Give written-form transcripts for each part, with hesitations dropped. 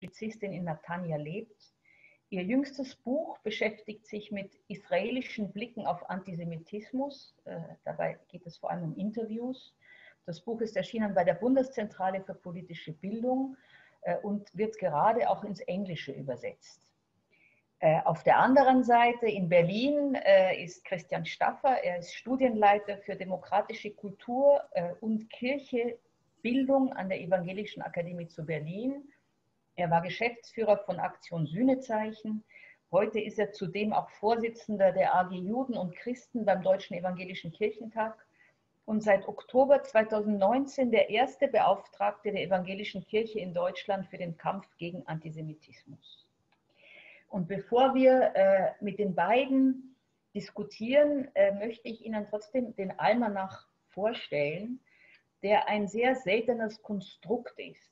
Publizistin in Natanja lebt. Ihr jüngstes Buch beschäftigt sich mit israelischen Blicken auf Antisemitismus. Dabei geht es vor allem um Interviews. Das Buch ist erschienen bei der Bundeszentrale für politische Bildung und wird gerade auch ins Englische übersetzt. Auf der anderen Seite in Berlin ist Christian Staffer. Er ist Studienleiter für demokratische Kultur und Kirche, Bildung an der Evangelischen Akademie zu Berlin. Er war Geschäftsführer von Aktion Sühnezeichen. Heute ist er zudem auch Vorsitzender der AG Juden und Christen beim Deutschen Evangelischen Kirchentag und seit Oktober 2019 der erste Beauftragte der Evangelischen Kirche in Deutschland für den Kampf gegen Antisemitismus. Und bevor wir mit den beiden diskutieren, möchte ich Ihnen trotzdem den Almanach vorstellen, der ein sehr seltenes Konstrukt ist.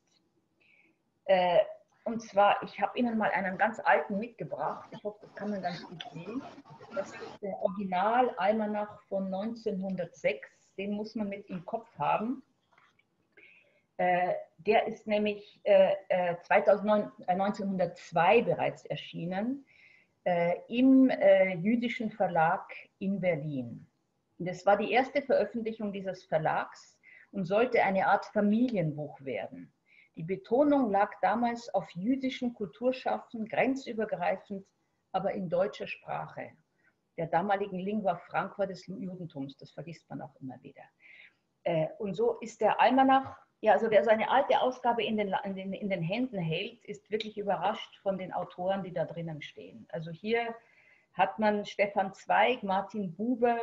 Und zwar, ich habe Ihnen mal einen ganz alten mitgebracht. Ich hoffe, das kann man ganz gut sehen. Das ist der Original-Almanach von 1906. Den muss man mit im Kopf haben. Der ist nämlich 1902 bereits erschienen im jüdischen Verlag in Berlin. Und das war die erste Veröffentlichung dieses Verlags und sollte eine Art Familienbuch werden. Die Betonung lag damals auf jüdischen Kulturschaffen, grenzübergreifend, aber in deutscher Sprache, der damaligen Lingua Franca des Judentums. Das vergisst man auch immer wieder. Und so ist der Almanach, ja, also wer seine alte Ausgabe in den Händen hält, ist wirklich überrascht von den Autoren, die da drinnen stehen. Also hier hat man Stefan Zweig, Martin Buber,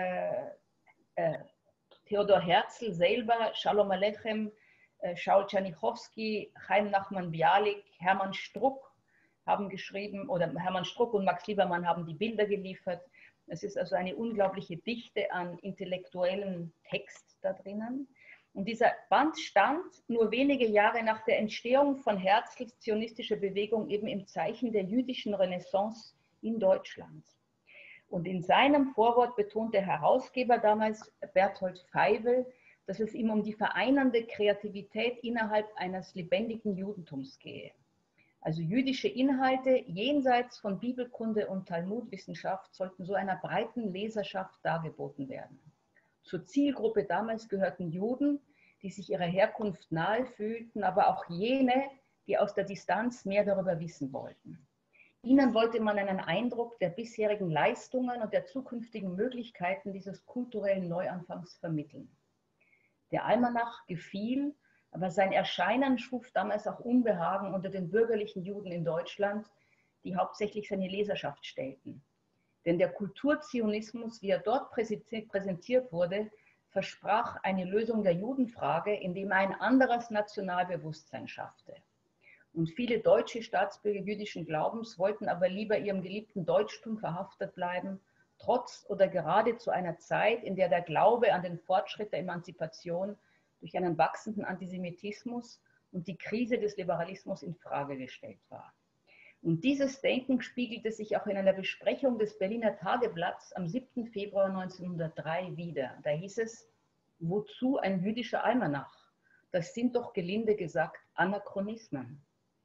Theodor Herzl selber, Shalom Alechem, Shaul Czernichowski, Chaim Nachman Bialik, Hermann Struck haben geschrieben, oder Hermann Struck und Max Liebermann haben die Bilder geliefert. Es ist also eine unglaubliche Dichte an intellektuellem Text da drinnen. Und dieser Band stand nur wenige Jahre nach der Entstehung von Herzls zionistischer Bewegung eben im Zeichen der jüdischen Renaissance in Deutschland. Und in seinem Vorwort betont der Herausgeber damals, Berthold Feivel, dass es ihm um die vereinernde Kreativität innerhalb eines lebendigen Judentums gehe. Also jüdische Inhalte jenseits von Bibelkunde und Talmudwissenschaft sollten so einer breiten Leserschaft dargeboten werden. Zur Zielgruppe damals gehörten Juden, die sich ihrer Herkunft nahe fühlten, aber auch jene, die aus der Distanz mehr darüber wissen wollten. Ihnen wollte man einen Eindruck der bisherigen Leistungen und der zukünftigen Möglichkeiten dieses kulturellen Neuanfangs vermitteln. Der Almanach gefiel, aber sein Erscheinen schuf damals auch Unbehagen unter den bürgerlichen Juden in Deutschland, die hauptsächlich seine Leserschaft stellten. Denn der Kulturzionismus, wie er dort präsentiert wurde, versprach eine Lösung der Judenfrage, indem er ein anderes Nationalbewusstsein schaffte. Und viele deutsche Staatsbürger jüdischen Glaubens wollten aber lieber ihrem geliebten Deutschtum verhaftet bleiben, trotz oder gerade zu einer Zeit, in der der Glaube an den Fortschritt der Emanzipation durch einen wachsenden Antisemitismus und die Krise des Liberalismus in Frage gestellt war. Und dieses Denken spiegelte sich auch in einer Besprechung des Berliner Tageblatts am 7. Februar 1903 wider. Da hieß es, wozu ein jüdischer Almanach? Das sind doch gelinde gesagt Anachronismen.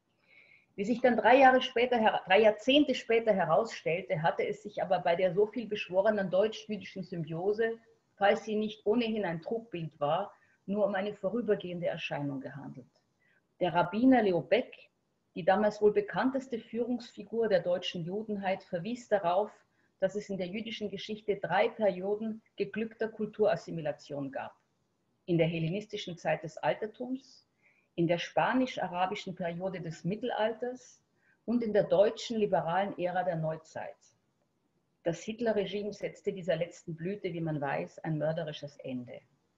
Wie sich dann 3 Jahrzehnte später herausstellte, hatte es sich aber bei der so viel beschworenen deutsch-jüdischen Symbiose, falls sie nicht ohnehin ein Trugbild war, nur um eine vorübergehende Erscheinung gehandelt. Der Rabbiner Leo Beck, die damals wohl bekannteste Führungsfigur der deutschen Judenheit, verwies darauf, dass es in der jüdischen Geschichte 3 Perioden geglückter Kulturassimilation gab. In der hellenistischen Zeit des Altertums, in der spanisch-arabischen Periode des Mittelalters und in der deutschen liberalen Ära der Neuzeit. Das Hitlerregime setzte dieser letzten Blüte, wie man weiß, ein mörderisches Ende.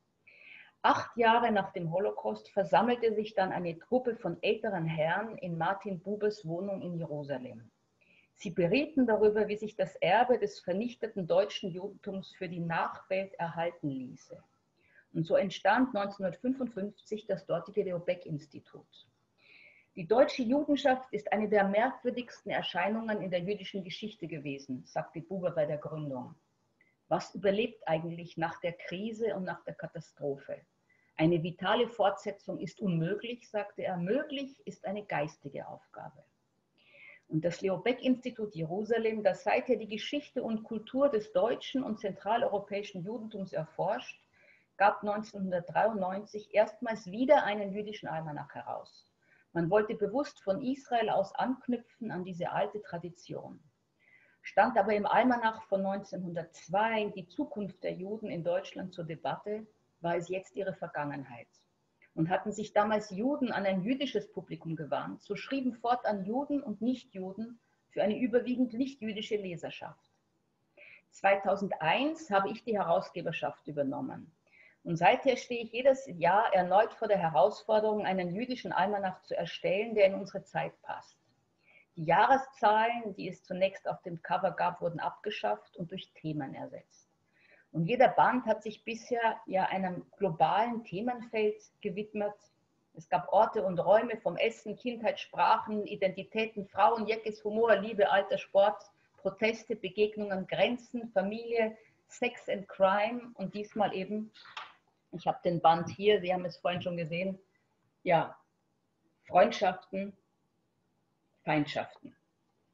8 Jahre nach dem Holocaust versammelte sich dann eine Gruppe von älteren Herren in Martin Bubers Wohnung in Jerusalem. Sie berieten darüber, wie sich das Erbe des vernichteten deutschen Judentums für die Nachwelt erhalten ließe. Und so entstand 1955 das dortige Leo Beck-Institut. Die deutsche Judenschaft ist eine der merkwürdigsten Erscheinungen in der jüdischen Geschichte gewesen, sagte Buber bei der Gründung. Was überlebt eigentlich nach der Krise und nach der Katastrophe? Eine vitale Fortsetzung ist unmöglich, sagte er. Möglich ist eine geistige Aufgabe. Und das Leo Baeck-Institut Jerusalem, das seither die Geschichte und Kultur des deutschen und zentraleuropäischen Judentums erforscht, gab 1993 erstmals wieder einen jüdischen Almanach heraus. Man wollte bewusst von Israel aus anknüpfen an diese alte Tradition. Stand aber im Almanach von 1902 die Zukunft der Juden in Deutschland zur Debatte, war es jetzt ihre Vergangenheit. Und hatten sich damals Juden an ein jüdisches Publikum gewandt, so schrieben fortan Juden und Nichtjuden für eine überwiegend nicht-jüdische Leserschaft. 2001 habe ich die Herausgeberschaft übernommen. Und seither stehe ich jedes Jahr erneut vor der Herausforderung, einen jüdischen Almanach zu erstellen, der in unsere Zeit passt. Die Jahreszahlen, die es zunächst auf dem Cover gab, wurden abgeschafft und durch Themen ersetzt. Und jeder Band hat sich bisher ja einem globalen Themenfeld gewidmet. Es gab Orte und Räume vom Essen, Kindheit, Sprachen, Identitäten, Frauen, Jeckes, Humor, Liebe, Alter, Sport, Proteste, Begegnungen, Grenzen, Familie, Sex and Crime und diesmal eben, ich habe den Band hier, Sie haben es vorhin schon gesehen, ja, Freundschaften, Feindschaften.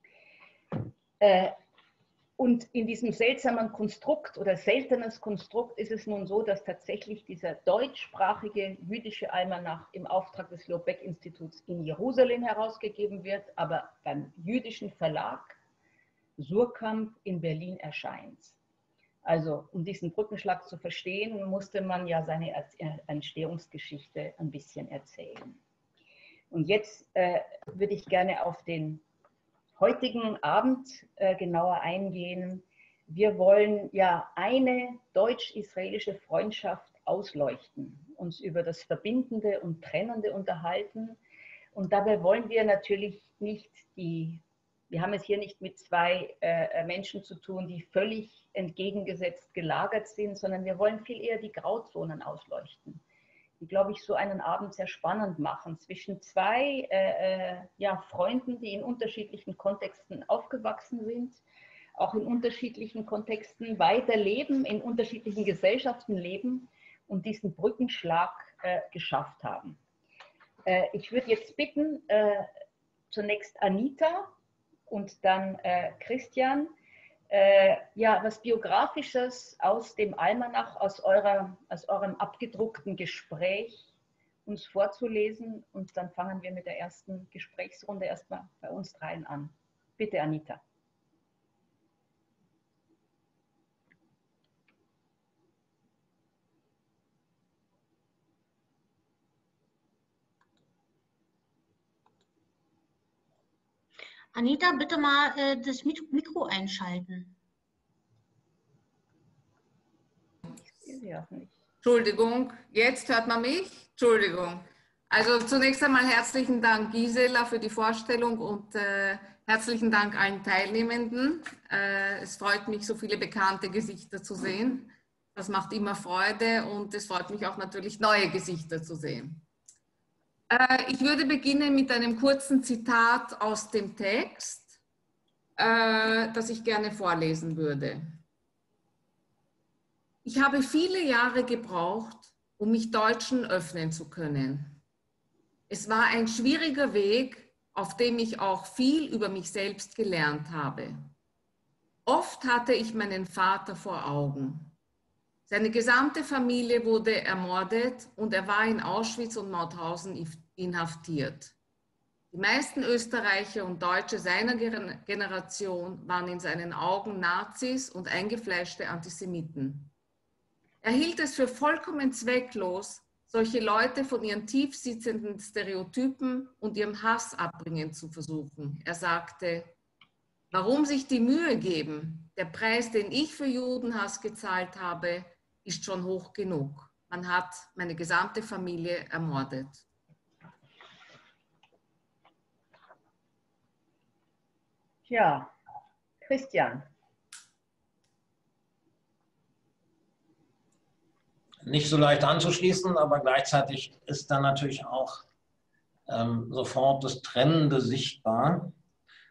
Und in diesem seltsamen Konstrukt oder seltenes Konstrukt ist es nun so, dass tatsächlich dieser deutschsprachige jüdische Almanach im Auftrag des Leo Baeck-Instituts in Jerusalem herausgegeben wird, aber beim jüdischen Verlag Suhrkamp in Berlin erscheint. Also um diesen Brückenschlag zu verstehen, musste man ja seine Entstehungsgeschichte ein bisschen erzählen. Und jetzt würde ich gerne auf den heutigen Abend genauer eingehen. Wir wollen ja eine deutsch-israelische Freundschaft ausleuchten, uns über das Verbindende und Trennende unterhalten. Und dabei wollen wir natürlich nicht wir haben es hier nicht mit zwei Menschen zu tun, die völlig entgegengesetzt gelagert sind, sondern wir wollen viel eher die Grauzonen ausleuchten, die, glaube ich, so einen Abend sehr spannend machen, zwischen zwei Freunden, die in unterschiedlichen Kontexten aufgewachsen sind, auch in unterschiedlichen Kontexten weiterleben, in unterschiedlichen Gesellschaften leben und diesen Brückenschlag geschafft haben. Ich würde jetzt bitten, zunächst Anita und dann Christian, was Biografisches aus dem Almanach, aus eurem abgedruckten Gespräch uns vorzulesen. Und dann fangen wir mit der ersten Gesprächsrunde erstmal bei uns dreien an. Bitte, Anita. Anita, bitte mal das Mikro einschalten. Entschuldigung, jetzt hört man mich? Entschuldigung. Also zunächst einmal herzlichen Dank, Gisela, für die Vorstellung und herzlichen Dank allen Teilnehmenden. Es freut mich, so viele bekannte Gesichter zu sehen. Das macht immer Freude und es freut mich auch natürlich, neue Gesichter zu sehen. Ich würde beginnen mit einem kurzen Zitat aus dem Text, das ich gerne vorlesen würde. Ich habe viele Jahre gebraucht, um mich Deutschen öffnen zu können. Es war ein schwieriger Weg, auf dem ich auch viel über mich selbst gelernt habe. Oft hatte ich meinen Vater vor Augen. Seine gesamte Familie wurde ermordet und er war in Auschwitz und Mauthausen inhaftiert. Die meisten Österreicher und Deutsche seiner Generation waren in seinen Augen Nazis und eingefleischte Antisemiten. Er hielt es für vollkommen zwecklos, solche Leute von ihren tiefsitzenden Stereotypen und ihrem Hass abbringen zu versuchen. Er sagte, warum sich die Mühe geben? Der Preis, den ich für Judenhass gezahlt habe, ist schon hoch genug. Man hat meine gesamte Familie ermordet. Ja, Christian. Nicht so leicht anzuschließen, aber gleichzeitig ist dann natürlich auch sofort das Trennende sichtbar.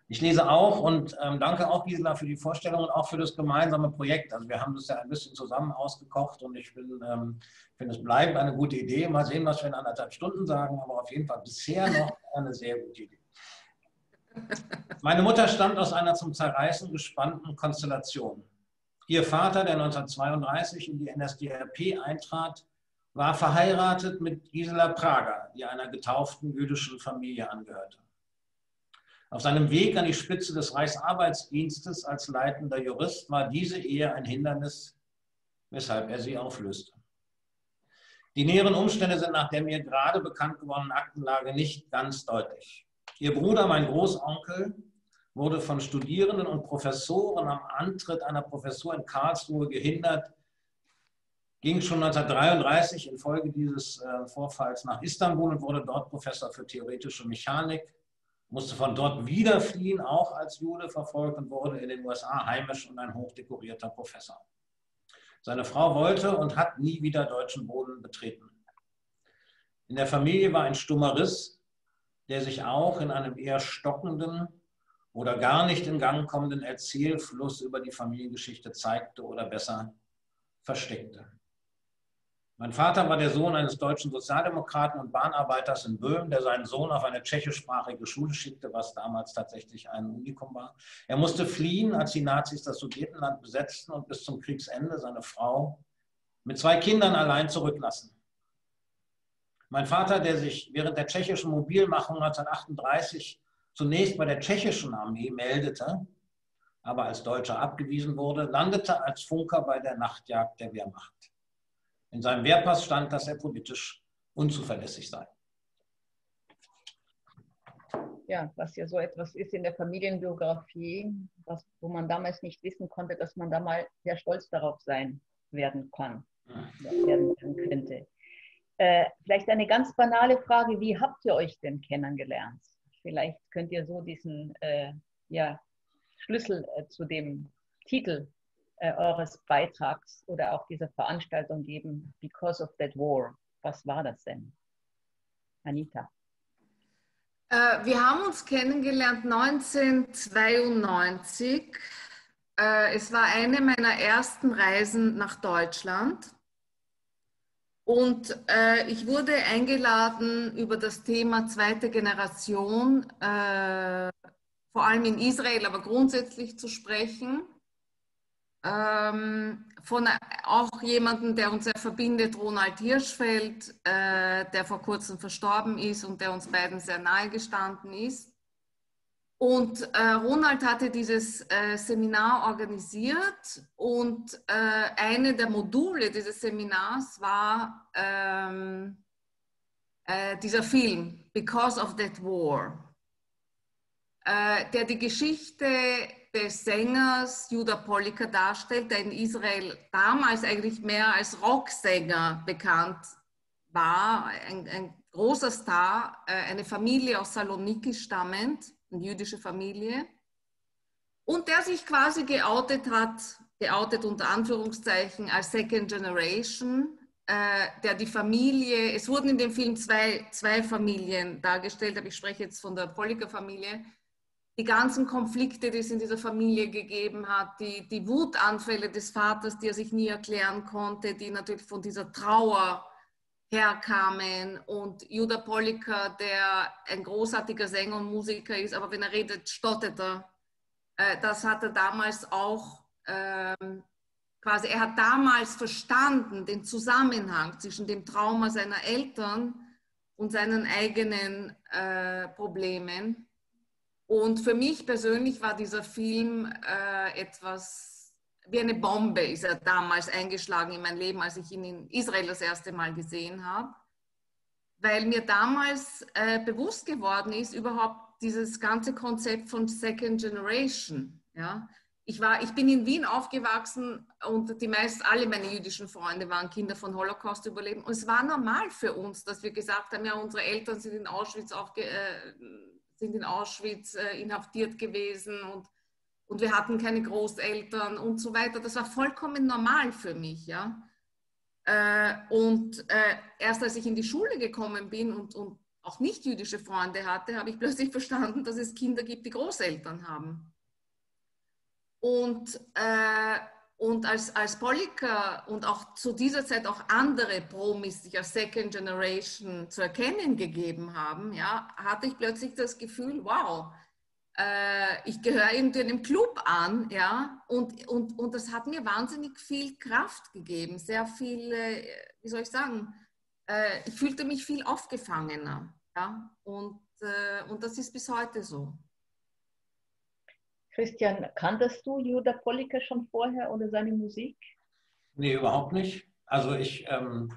Ich lese auch und danke auch, Gisela, für die Vorstellung und auch für das gemeinsame Projekt. Also wir haben das ja ein bisschen zusammen ausgekocht und ich finde, es bleibt eine gute Idee. Mal sehen, was wir in 1,5 Stunden sagen, aber auf jeden Fall bisher noch eine sehr gute Idee. Meine Mutter stammt aus einer zum Zerreißen gespannten Konstellation. Ihr Vater, der 1932 in die NSDAP eintrat, war verheiratet mit Gisela Prager, die einer getauften jüdischen Familie angehörte. Auf seinem Weg an die Spitze des Reichsarbeitsdienstes als leitender Jurist war diese Ehe ein Hindernis, weshalb er sie auflöste. Die näheren Umstände sind nach der mir gerade bekannt gewordenen Aktenlage nicht ganz deutlich. Ihr Bruder, mein Großonkel, wurde von Studierenden und Professoren am Antritt einer Professur in Karlsruhe gehindert, ging schon 1933 infolge dieses Vorfalls nach Istanbul und wurde dort Professor für theoretische Mechanik, musste von dort wieder fliehen, auch als Jude verfolgt und wurde in den USA heimisch und ein hochdekorierter Professor. Seine Frau wollte und hat nie wieder deutschen Boden betreten. In der Familie war ein stummer Riss, der sich auch in einem eher stockenden oder gar nicht in Gang kommenden Erzählfluss über die Familiengeschichte zeigte oder besser versteckte. Mein Vater war der Sohn eines deutschen Sozialdemokraten und Bahnarbeiters in Böhmen, der seinen Sohn auf eine tschechischsprachige Schule schickte, was damals tatsächlich ein Unikum war. Er musste fliehen, als die Nazis das Sudetenland besetzten und bis zum Kriegsende seine Frau mit 2 Kindern allein zurücklassen. Mein Vater, der sich während der tschechischen Mobilmachung 1938 zunächst bei der tschechischen Armee meldete, aber als Deutscher abgewiesen wurde, landete als Funker bei der Nachtjagd der Wehrmacht. In seinem Wehrpass stand, dass er politisch unzuverlässig sei. Ja, was ja so etwas ist in der Familienbiografie, wo man damals nicht wissen konnte, dass man da mal sehr stolz darauf sein werden kann, werden könnte. Vielleicht eine ganz banale Frage, wie habt ihr euch denn kennengelernt? Vielleicht könnt ihr so diesen Schlüssel zu dem Titel eures Beitrags oder auch dieser Veranstaltung geben, Because of that War. Was war das denn? Anita. Wir haben uns kennengelernt 1992. Es war eine meiner ersten Reisen nach Deutschland. Und ich wurde eingeladen, über das Thema zweite Generation, vor allem in Israel, aber grundsätzlich zu sprechen. Von auch jemandem, der uns sehr verbindet, Ronald Hirschfeld, der vor kurzem verstorben ist und der uns beiden sehr nahe gestanden ist. Und Ronald hatte dieses Seminar organisiert und eine der Module dieses Seminars war dieser Film, Because of that War, der die Geschichte des Sängers Judah Polliker darstellt, der in Israel damals eigentlich mehr als Rocksänger bekannt war, ein großer Star, eine Familie aus Saloniki stammend, eine jüdische Familie, und der sich quasi geoutet unter Anführungszeichen als Second Generation, der die Familie, es wurden in dem Film zwei Familien dargestellt, aber ich spreche jetzt von der Polliker-Familie, die ganzen Konflikte, die es in dieser Familie gegeben hat, die Wutanfälle des Vaters, die er sich nie erklären konnte, die natürlich von dieser Trauer herkamen, und Judah Polliker, der ein großartiger Sänger und Musiker ist, aber wenn er redet, stottert er. Das hat er damals auch quasi, er hat damals verstanden, den Zusammenhang zwischen dem Trauma seiner Eltern und seinen eigenen Problemen. Und für mich persönlich war dieser Film etwas wie eine Bombe, ist er damals eingeschlagen in mein Leben, als ich ihn in Israel das erste Mal gesehen habe, weil mir damals bewusst geworden ist, überhaupt dieses ganze Konzept von Second Generation. Ja? Ich bin in Wien aufgewachsen und alle meine jüdischen Freunde waren Kinder von Holocaust-Überlebenden. Und es war normal für uns, dass wir gesagt haben, ja, unsere Eltern sind in Auschwitz inhaftiert gewesen und wir hatten keine Großeltern und so weiter. Das war vollkommen normal für mich. Ja? Erst als ich in die Schule gekommen bin und auch nicht jüdische Freunde hatte, habe ich plötzlich verstanden, dass es Kinder gibt, die Großeltern haben. Und als Polliker und auch zu dieser Zeit auch andere Promis sich als Second Generation zu erkennen gegeben haben, ja, hatte ich plötzlich das Gefühl, wow, ich gehöre irgendwie einem Club an, ja, und das hat mir wahnsinnig viel Kraft gegeben, sehr viel, wie soll ich sagen, ich fühlte mich viel aufgefangener, ja, und das ist bis heute so. Christian, kanntest du Judah Polliker schon vorher oder seine Musik? Nee, überhaupt nicht. Also ich habe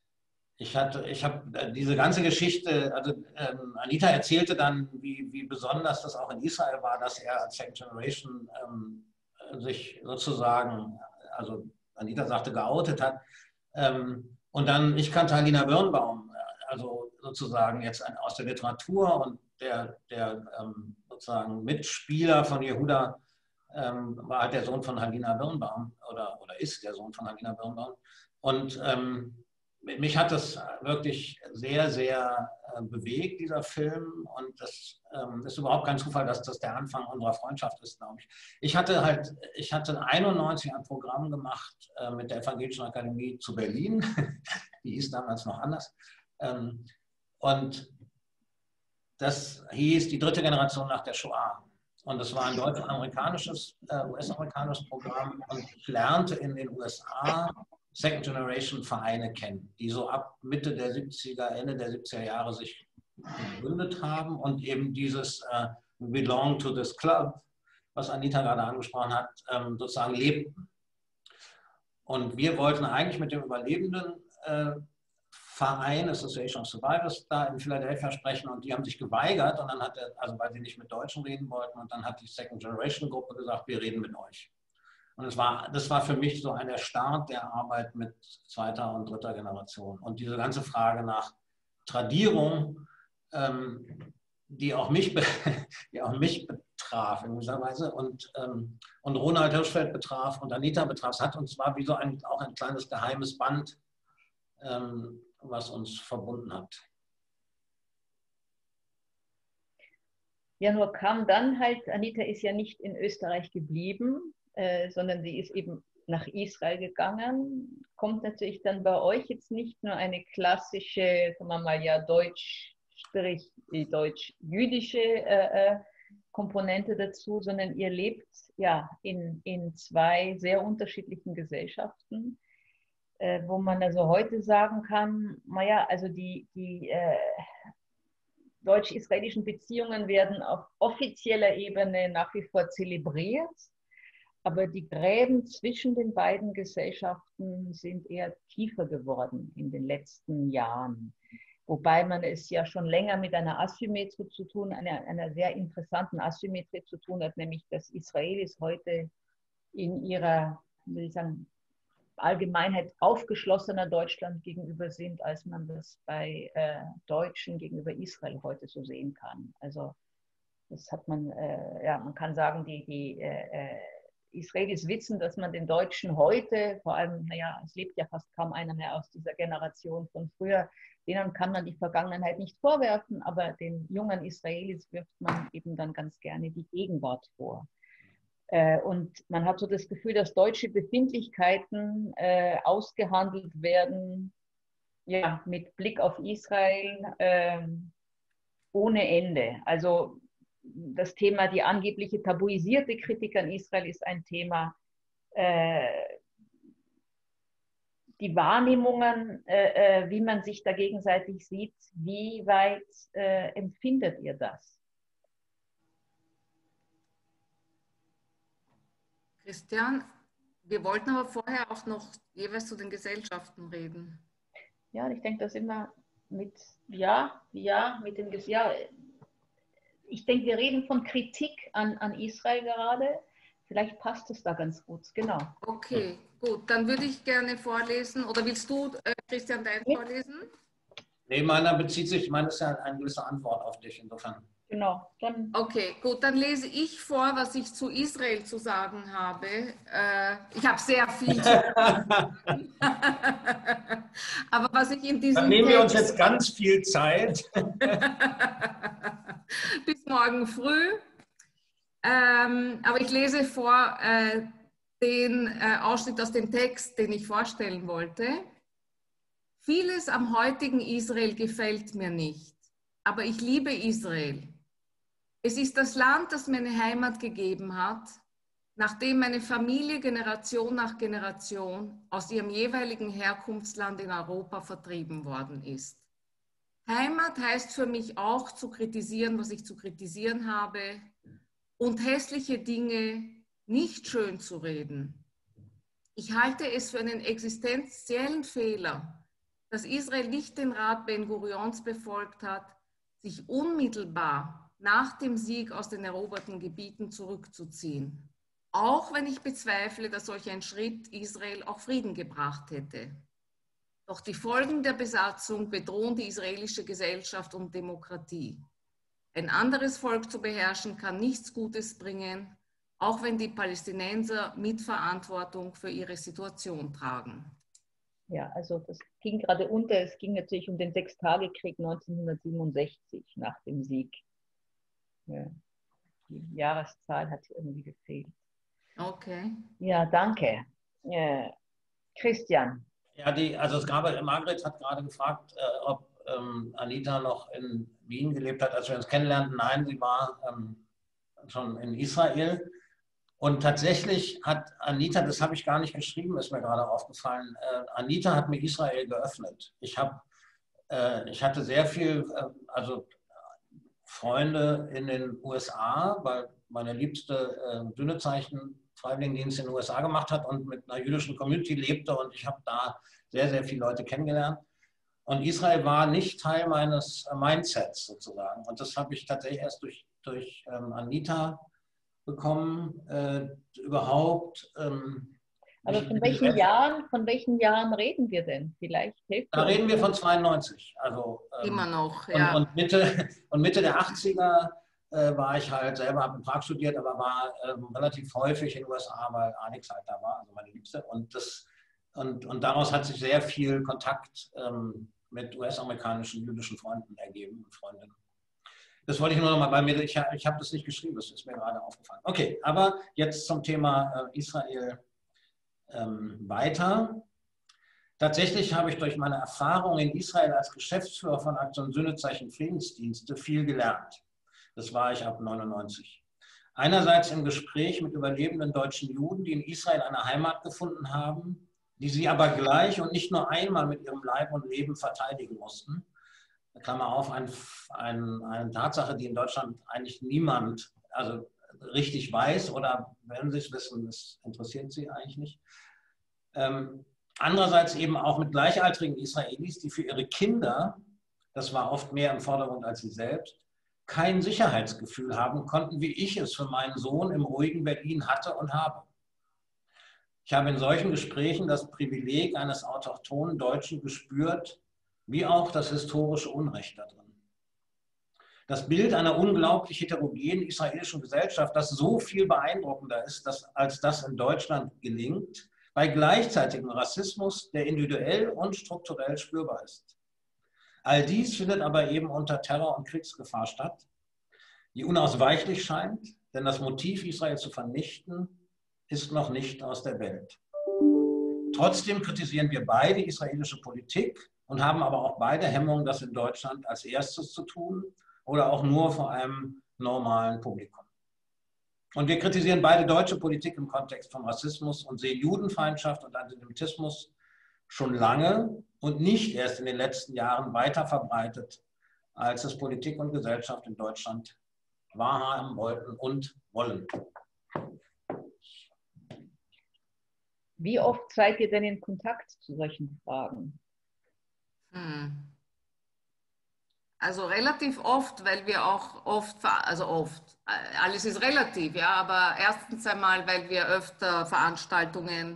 diese ganze Geschichte, also Anita erzählte dann, wie besonders das auch in Israel war, dass er als Second Generation sich sozusagen, also Anita sagte, geoutet hat. Und dann, ich kannte Halina Birnbaum, also sozusagen jetzt aus der Literatur, und der sozusagen Mitspieler von Jehuda war halt der Sohn von Halina Birnbaum oder ist der Sohn von Halina Birnbaum. Und mich hat das wirklich sehr, sehr bewegt, dieser Film. Und das ist überhaupt kein Zufall, dass das der Anfang unserer Freundschaft ist, glaube ich. Ich hatte 1991 ein Programm gemacht mit der Evangelischen Akademie zu Berlin. Die hieß damals noch anders. Und das hieß die dritte Generation nach der Shoah. Und das war ein deutsch-amerikanisches, US-amerikanisches Programm. Und ich lernte in den USA Second Generation Vereine kennen, die so ab Mitte der 70er, Ende der 70er Jahre sich gegründet haben und eben dieses Belong to this Club, was Anita gerade angesprochen hat, sozusagen lebten. Und wir wollten eigentlich mit dem Überlebenden Verein, Association of Survivors, da in Philadelphia sprechen, und die haben sich geweigert, und dann hat also weil sie nicht mit Deutschen reden wollten, und dann hat die Second Generation Gruppe gesagt, wir reden mit euch. Und das war für mich so der Start der Arbeit mit zweiter und dritter Generation. Und diese ganze Frage nach Tradierung, die auch mich betraf in gewisser Weise und Ronald Hirschfeld betraf und Anita betraf, es hat uns war wie so auch ein kleines geheimes Band, was uns verbunden hat. Ja, nur kam dann halt, Anita ist ja nicht in Österreich geblieben, sondern sie ist eben nach Israel gegangen. Kommt natürlich dann bei euch jetzt nicht nur eine klassische, sagen wir mal, ja, deutsch-jüdische Komponente dazu, sondern ihr lebt ja in zwei sehr unterschiedlichen Gesellschaften, wo man also heute sagen kann, naja, also die deutsch-israelischen Beziehungen werden auf offizieller Ebene nach wie vor zelebriert, aber die Gräben zwischen den beiden Gesellschaften sind eher tiefer geworden in den letzten Jahren. Wobei man es ja schon länger mit einer Asymmetrie zu tun, einer sehr interessanten Asymmetrie zu tun hat, nämlich dass Israelis heute in ihrer, will ich sagen, Allgemeinheit aufgeschlossener Deutschland gegenüber sind, als man das bei Deutschen gegenüber Israel heute so sehen kann. Also das hat man, man kann sagen, die Israelis wissen, dass man den Deutschen heute, vor allem, es lebt ja fast kaum einer mehr aus dieser Generation von früher, denen kann man die Vergangenheit nicht vorwerfen, aber den jungen Israelis wirft man eben dann ganz gerne die Gegenwart vor. Und man hat so das Gefühl, dass deutsche Befindlichkeiten ausgehandelt werden, ja, mit Blick auf Israel ohne Ende. Also das Thema, die angebliche tabuisierte Kritik an Israel ist ein Thema. Die Wahrnehmungen, wie man sich da gegenseitig sieht, wie weit empfindet ihr das? Christian, wir wollten aber vorher auch noch jeweils zu den Gesellschaften reden. Ja, ich denke, das immer mit dem ich denke, wir reden von Kritik an Israel gerade. Vielleicht passt es da ganz gut, genau. Okay, gut. Dann würde ich gerne vorlesen. Oder willst du, Christian, dein vorlesen? Nee, meiner bezieht sich, das ist ja eine gewisse Antwort auf dich insofern. Genau. Dann Okay, gut, dann lese ich vor, was ich zu Israel zu sagen habe. Ich habe sehr viel zu sagen. Aber was ich in Dann diesem nehmen wir uns Text jetzt ganz viel Zeit. bis morgen früh. Aber ich lese vor den Ausschnitt aus dem Text, den ich vorstellen wollte. Vieles am heutigen Israel gefällt mir nicht, aber ich liebe Israel. Es ist das Land, das mir eine Heimat gegeben hat, nachdem meine Familie Generation nach Generation aus ihrem jeweiligen Herkunftsland in Europa vertrieben worden ist. Heimat heißt für mich auch zu kritisieren, was ich zu kritisieren habe, und hässliche Dinge nicht schön zu reden. Ich halte es für einen existenziellen Fehler, dass Israel nicht den Rat Ben-Gurions befolgt hat, sich unmittelbar nach dem Sieg aus den eroberten Gebieten zurückzuziehen. Auch wenn ich bezweifle, dass solch ein Schritt Israel auch Frieden gebracht hätte. Doch die Folgen der Besatzung bedrohen die israelische Gesellschaft und Demokratie. Ein anderes Volk zu beherrschen kann nichts Gutes bringen, auch wenn die Palästinenser Mitverantwortung für ihre Situation tragen. ja, also das ging gerade unter. Es ging natürlich um den Sechstagekrieg 1967 nach dem Sieg. Ja, die Jahreszahl hat irgendwie gefehlt. Okay. Ja, danke. Christian. Ja, also Margret hat gerade gefragt, ob Anita noch in Wien gelebt hat, als wir uns kennenlernten. Nein, sie war schon in Israel. Und tatsächlich hat Anita, das habe ich gar nicht geschrieben, ist mir gerade aufgefallen, Anita hat mir Israel geöffnet. Ich hatte sehr viel, also Freunde in den USA, weil meine liebste Sühnezeichen-Freiwilligendienst in den USA gemacht hat und mit einer jüdischen Community lebte, und ich habe da sehr, sehr viele Leute kennengelernt. Und Israel war nicht Teil meines Mindsets sozusagen. Und das habe ich tatsächlich erst durch Anita bekommen, überhaupt. Aber von welchen Jahren reden wir denn? Vielleicht hilft Da uns. reden wir von 92. Also, Immer noch, ja. Und Mitte der 80er war ich halt selber, habe in Prag studiert, aber war relativ häufig in den USA, weil Anix halt da war, also meine Liebste. Und daraus hat sich sehr viel Kontakt mit US-amerikanischen jüdischen Freunden ergeben und Freundinnen. Das wollte ich nur noch mal bei mir, ich habe das nicht geschrieben, das ist mir gerade aufgefallen. Okay, aber jetzt zum Thema Israel weiter. Tatsächlich habe ich durch meine Erfahrung in Israel als Geschäftsführer von Aktion Sühnezeichen Friedensdienste viel gelernt. Das war ich ab 99. Einerseits im Gespräch mit überlebenden deutschen Juden, die in Israel eine Heimat gefunden haben, die sie aber gleich und nicht nur einmal mit ihrem Leib und Leben verteidigen mussten. Klammer auf, eine Tatsache, die in Deutschland eigentlich niemand also richtig weiß, oder wenn sie es wissen, das interessiert sie eigentlich nicht. Andererseits eben auch mit gleichaltrigen Israelis, die für ihre Kinder, das war oft mehr im Vordergrund als sie selbst, kein Sicherheitsgefühl haben konnten, wie ich es für meinen Sohn im ruhigen Berlin hatte und habe. Ich habe in solchen Gesprächen das Privileg eines autochthonen Deutschen gespürt, wie auch das historische Unrecht da drin. Das Bild einer unglaublich heterogenen israelischen Gesellschaft, das so viel beeindruckender ist, als das in Deutschland gelingt, bei gleichzeitigem Rassismus, der individuell und strukturell spürbar ist. All dies findet aber eben unter Terror- und Kriegsgefahr statt, die unausweichlich scheint, denn das Motiv, Israel zu vernichten, ist noch nicht aus der Welt. Trotzdem kritisieren wir beide israelische Politik und haben aber auch beide Hemmungen, das in Deutschland als erstes zu tun oder auch nur vor einem normalen Publikum. Und wir kritisieren beide deutsche Politik im Kontext von Rassismus und sehen Judenfeindschaft und Antisemitismus schon lange und nicht erst in den letzten Jahren weiter verbreitet, als es Politik und Gesellschaft in Deutschland wahrhaben wollten und wollen. Wie oft seid ihr denn in Kontakt zu solchen Fragen? Also relativ oft, weil wir auch alles ist relativ, ja, aber erstens einmal, weil wir öfter Veranstaltungen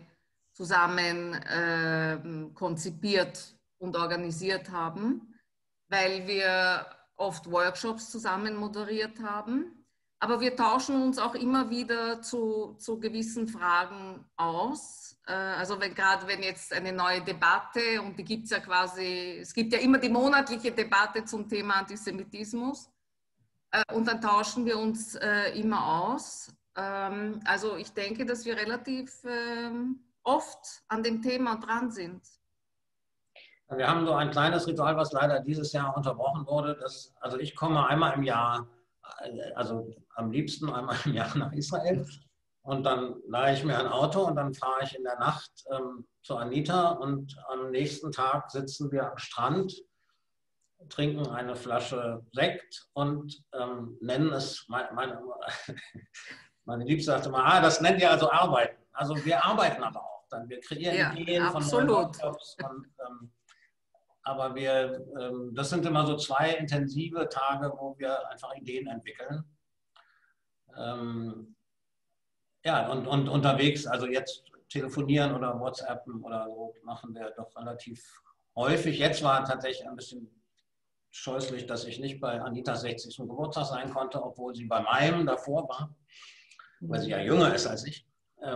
zusammen konzipiert und organisiert haben, weil wir oft Workshops zusammen moderiert haben. Aber wir tauschen uns auch immer wieder zu gewissen Fragen aus. Also wenn jetzt eine neue Debatte, und die gibt es ja quasi, es gibt ja immer die monatliche Debatte zum Thema Antisemitismus. Und dann tauschen wir uns immer aus. Also ich denke, dass wir relativ oft an dem Thema dran sind. Wir haben so ein kleines Ritual, was leider dieses Jahr unterbrochen wurde. Also ich komme einmal im Jahr, also am liebsten einmal im Jahr nach Israel. Und dann leihe ich mir ein Auto und dann fahre ich in der Nacht zu Anita. Und am nächsten Tag sitzen wir am Strand, trinken eine Flasche Sekt und nennen es, meine Liebste sagte mal, das nennt ihr also Arbeiten. Also wir arbeiten aber auch dann. Wir kreieren Ideen von neuen Workshops. Aber das sind immer so 2 intensive Tage, wo wir einfach Ideen entwickeln. Ja, und unterwegs, also jetzt telefonieren oder WhatsAppen oder so, machen wir doch relativ häufig. Jetzt war tatsächlich ein bisschen scheußlich, dass ich nicht bei Anitas 60. Geburtstag sein konnte, obwohl sie bei meinem davor war, weil sie ja jünger ist als ich.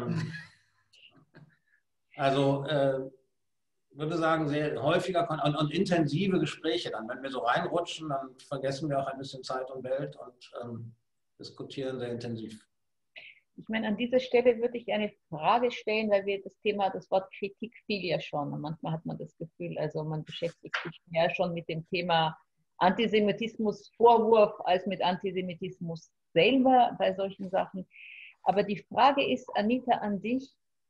Also würde sagen, sehr häufiger und intensive Gespräche dann. Wenn wir so reinrutschen, dann vergessen wir auch ein bisschen Zeit und Welt und diskutieren sehr intensiv. Ich meine, an dieser Stelle würde ich eine Frage stellen, weil wir das Wort Kritik fiel ja schon. Und manchmal hat man das Gefühl, also man beschäftigt sich mehr schon mit dem Thema Antisemitismus-Vorwurf als mit Antisemitismus selber bei solchen Sachen. Aber die Frage ist, Anita, an dich,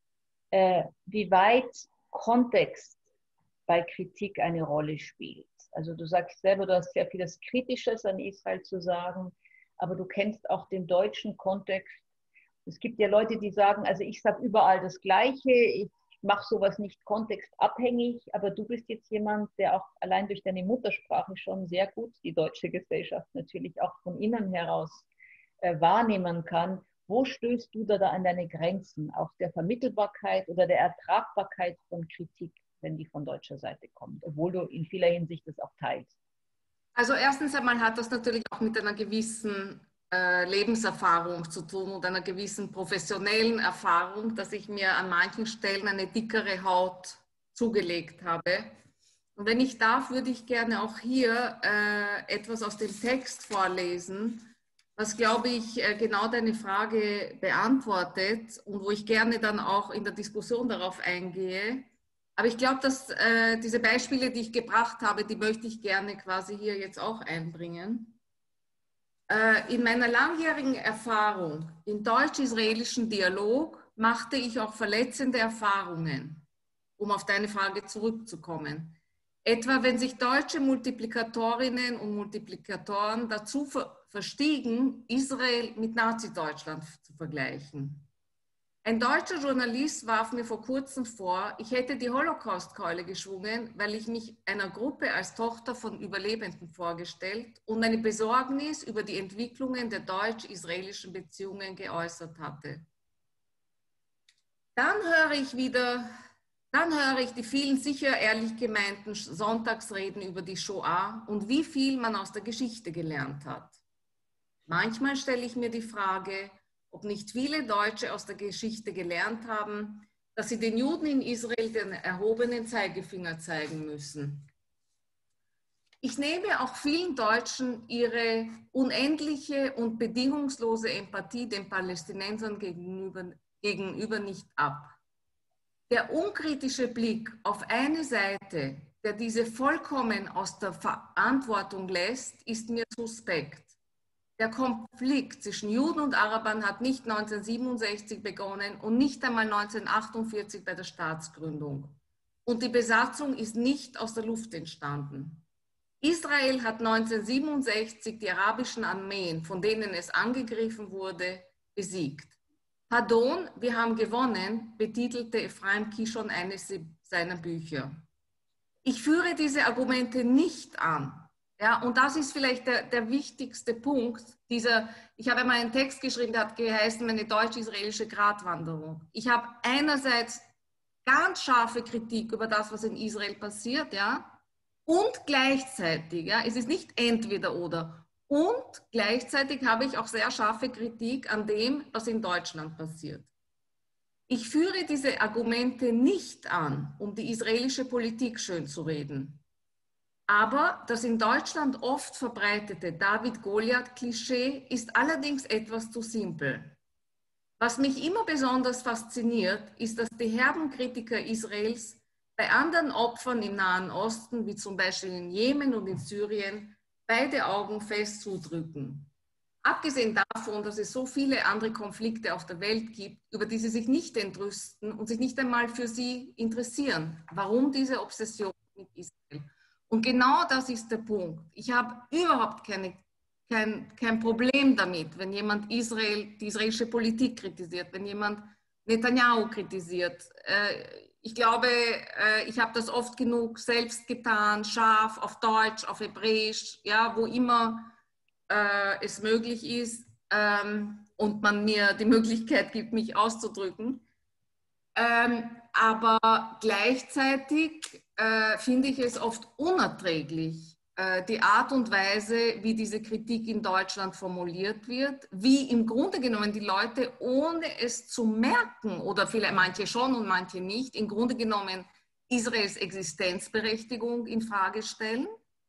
wie weit Kontext bei Kritik eine Rolle spielt. Also du sagst selber, du hast sehr vieles Kritisches an Israel zu sagen, aber du kennst auch den deutschen Kontext. Es gibt ja Leute, die sagen, also ich sage überall das Gleiche, ich mache sowas nicht kontextabhängig, aber du bist jetzt jemand, der auch allein durch deine Muttersprache schon sehr gut die deutsche Gesellschaft natürlich auch von innen heraus wahrnehmen kann. Wo stößt du da an deine Grenzen, auch der Vermittelbarkeit oder der Ertragbarkeit von Kritik, wenn die von deutscher Seite kommt, obwohl du in vieler Hinsicht das auch teilst? Also erstens einmal hat das natürlich auch mit einer gewissen Lebenserfahrung zu tun und einer gewissen professionellen Erfahrung, dass ich mir an manchen Stellen eine dickere Haut zugelegt habe. Und wenn ich darf, würde ich gerne auch hier etwas aus dem Text vorlesen, was, glaube ich, genau deine Frage beantwortet und wo ich gerne dann auch in der Diskussion darauf eingehe. Aber ich glaube, dass diese Beispiele, die ich gebracht habe, die möchte ich gerne quasi hier jetzt auch einbringen. In meiner langjährigen Erfahrung im deutsch-israelischen Dialog machte ich auch verletzende Erfahrungen, um auf deine Frage zurückzukommen. Etwa wenn sich deutsche Multiplikatorinnen und Multiplikatoren dazu verstiegen, Israel mit Nazi-Deutschland zu vergleichen. Ein deutscher Journalist warf mir vor kurzem vor, ich hätte die Holocaust-Keule geschwungen, weil ich mich einer Gruppe als Tochter von Überlebenden vorgestellt und meine Besorgnis über die Entwicklungen der deutsch-israelischen Beziehungen geäußert hatte. Dann höre ich die vielen sicher ehrlich gemeinten Sonntagsreden über die Shoah und wie viel man aus der Geschichte gelernt hat. Manchmal stelle ich mir die Frage, ob nicht viele Deutsche aus der Geschichte gelernt haben, dass sie den Juden in Israel den erhobenen Zeigefinger zeigen müssen. Ich nehme auch vielen Deutschen ihre unendliche und bedingungslose Empathie den Palästinensern gegenüber nicht ab. Der unkritische Blick auf eine Seite, der diese vollkommen aus der Verantwortung lässt, ist mir suspekt. Der Konflikt zwischen Juden und Arabern hat nicht 1967 begonnen und nicht einmal 1948 bei der Staatsgründung. Und die Besatzung ist nicht aus der Luft entstanden. Israel hat 1967 die arabischen Armeen, von denen es angegriffen wurde, besiegt. Pardon, wir haben gewonnen, betitelte Ephraim Kishon eines seiner Bücher. Ich führe diese Argumente nicht an. Ja, und das ist vielleicht der wichtigste Punkt. Ich habe einmal einen Text geschrieben, der hat geheißen, meine deutsch-israelische Gratwanderung. Ich habe einerseits ganz scharfe Kritik über das, was in Israel passiert, ja, Und gleichzeitig, ja, es ist nicht entweder oder, und gleichzeitig habe ich auch sehr scharfe Kritik an dem, was in Deutschland passiert. Ich führe diese Argumente nicht an, um die israelische Politik schönzureden. Aber das in Deutschland oft verbreitete David-Goliath-Klischee ist allerdings etwas zu simpel. Was mich immer besonders fasziniert, ist, dass die herben Kritiker Israels bei anderen Opfern im Nahen Osten, wie zum Beispiel in Jemen und in Syrien, beide Augen fest zudrücken. Abgesehen davon, dass es so viele andere Konflikte auf der Welt gibt, über die sie sich nicht entrüsten und sich nicht einmal für sie interessieren. Warum diese Obsession mit Israel? Und genau das ist der Punkt. Ich habe überhaupt kein Problem damit, wenn jemand die israelische Politik kritisiert, wenn jemand Netanyahu kritisiert. Ich glaube, ich habe das oft genug selbst getan, scharf, auf Deutsch, auf Hebräisch, ja, wo immer es möglich ist und man mir die Möglichkeit gibt, mich auszudrücken. Aber gleichzeitig finde ich es oft unerträglich, die Art und Weise, wie diese Kritik in Deutschland formuliert wird, wie im Grunde genommen die Leute, ohne es zu merken, oder vielleicht manche schon und manche nicht, im Grunde genommen Israels Existenzberechtigung in Frage stellen,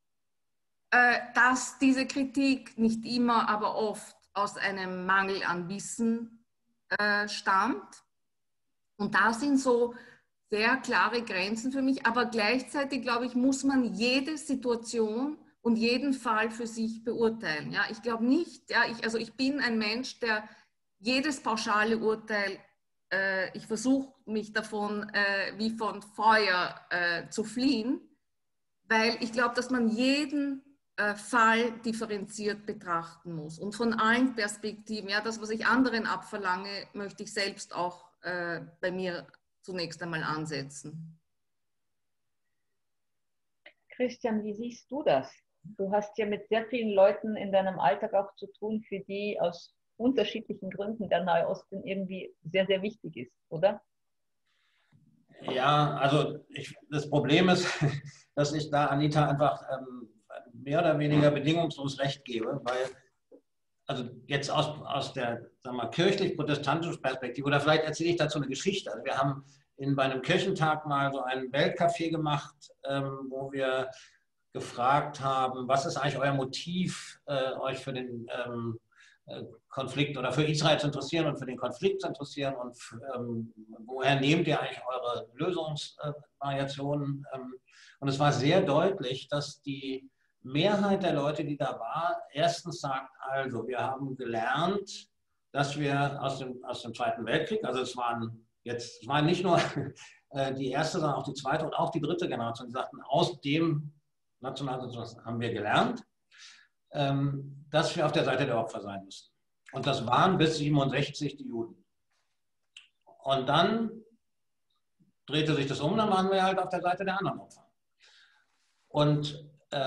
dass diese Kritik nicht immer, aber oft aus einem Mangel an Wissen stammt. Und da sind so sehr klare Grenzen für mich, aber gleichzeitig, glaube ich, muss man jede Situation und jeden Fall für sich beurteilen. Ja, ich glaube nicht, ja, ich bin ein Mensch, der jedes pauschale Urteil, ich versuche mich davon wie von Feuer zu fliehen, weil ich glaube, dass man jeden Fall differenziert betrachten muss und von allen Perspektiven. Ja, das, was ich anderen abverlange, möchte ich selbst auch bei mir zunächst einmal ansetzen. Christian, wie siehst du das? Du hast ja mit sehr vielen Leuten in deinem Alltag auch zu tun, für die aus unterschiedlichen Gründen der Nahe Osten irgendwie sehr, sehr wichtig ist, oder? Ja, also das Problem ist, dass ich da Anita einfach mehr oder weniger bedingungslos recht gebe, weil also jetzt aus der kirchlich-protestantischen Perspektive, oder vielleicht erzähle ich dazu eine Geschichte. Also wir haben bei einem Kirchentag mal so ein Weltcafé gemacht, wo wir gefragt haben, was ist eigentlich euer Motiv, euch für den Konflikt oder für Israel zu interessieren und für den Konflikt zu interessieren und woher nehmt ihr eigentlich eure Lösungsvariationen? Und es war sehr deutlich, dass die Mehrheit der Leute, die da war, erstens sagt, also wir haben gelernt, dass wir aus dem Zweiten Weltkrieg, also es waren nicht nur die erste, sondern auch die zweite und auch die dritte Generation, die sagten, aus dem Nationalsozialismus haben wir gelernt, dass wir auf der Seite der Opfer sein müssen. Und das waren bis 1967 die Juden. Und dann drehte sich das um, dann waren wir halt auf der Seite der anderen Opfer. Und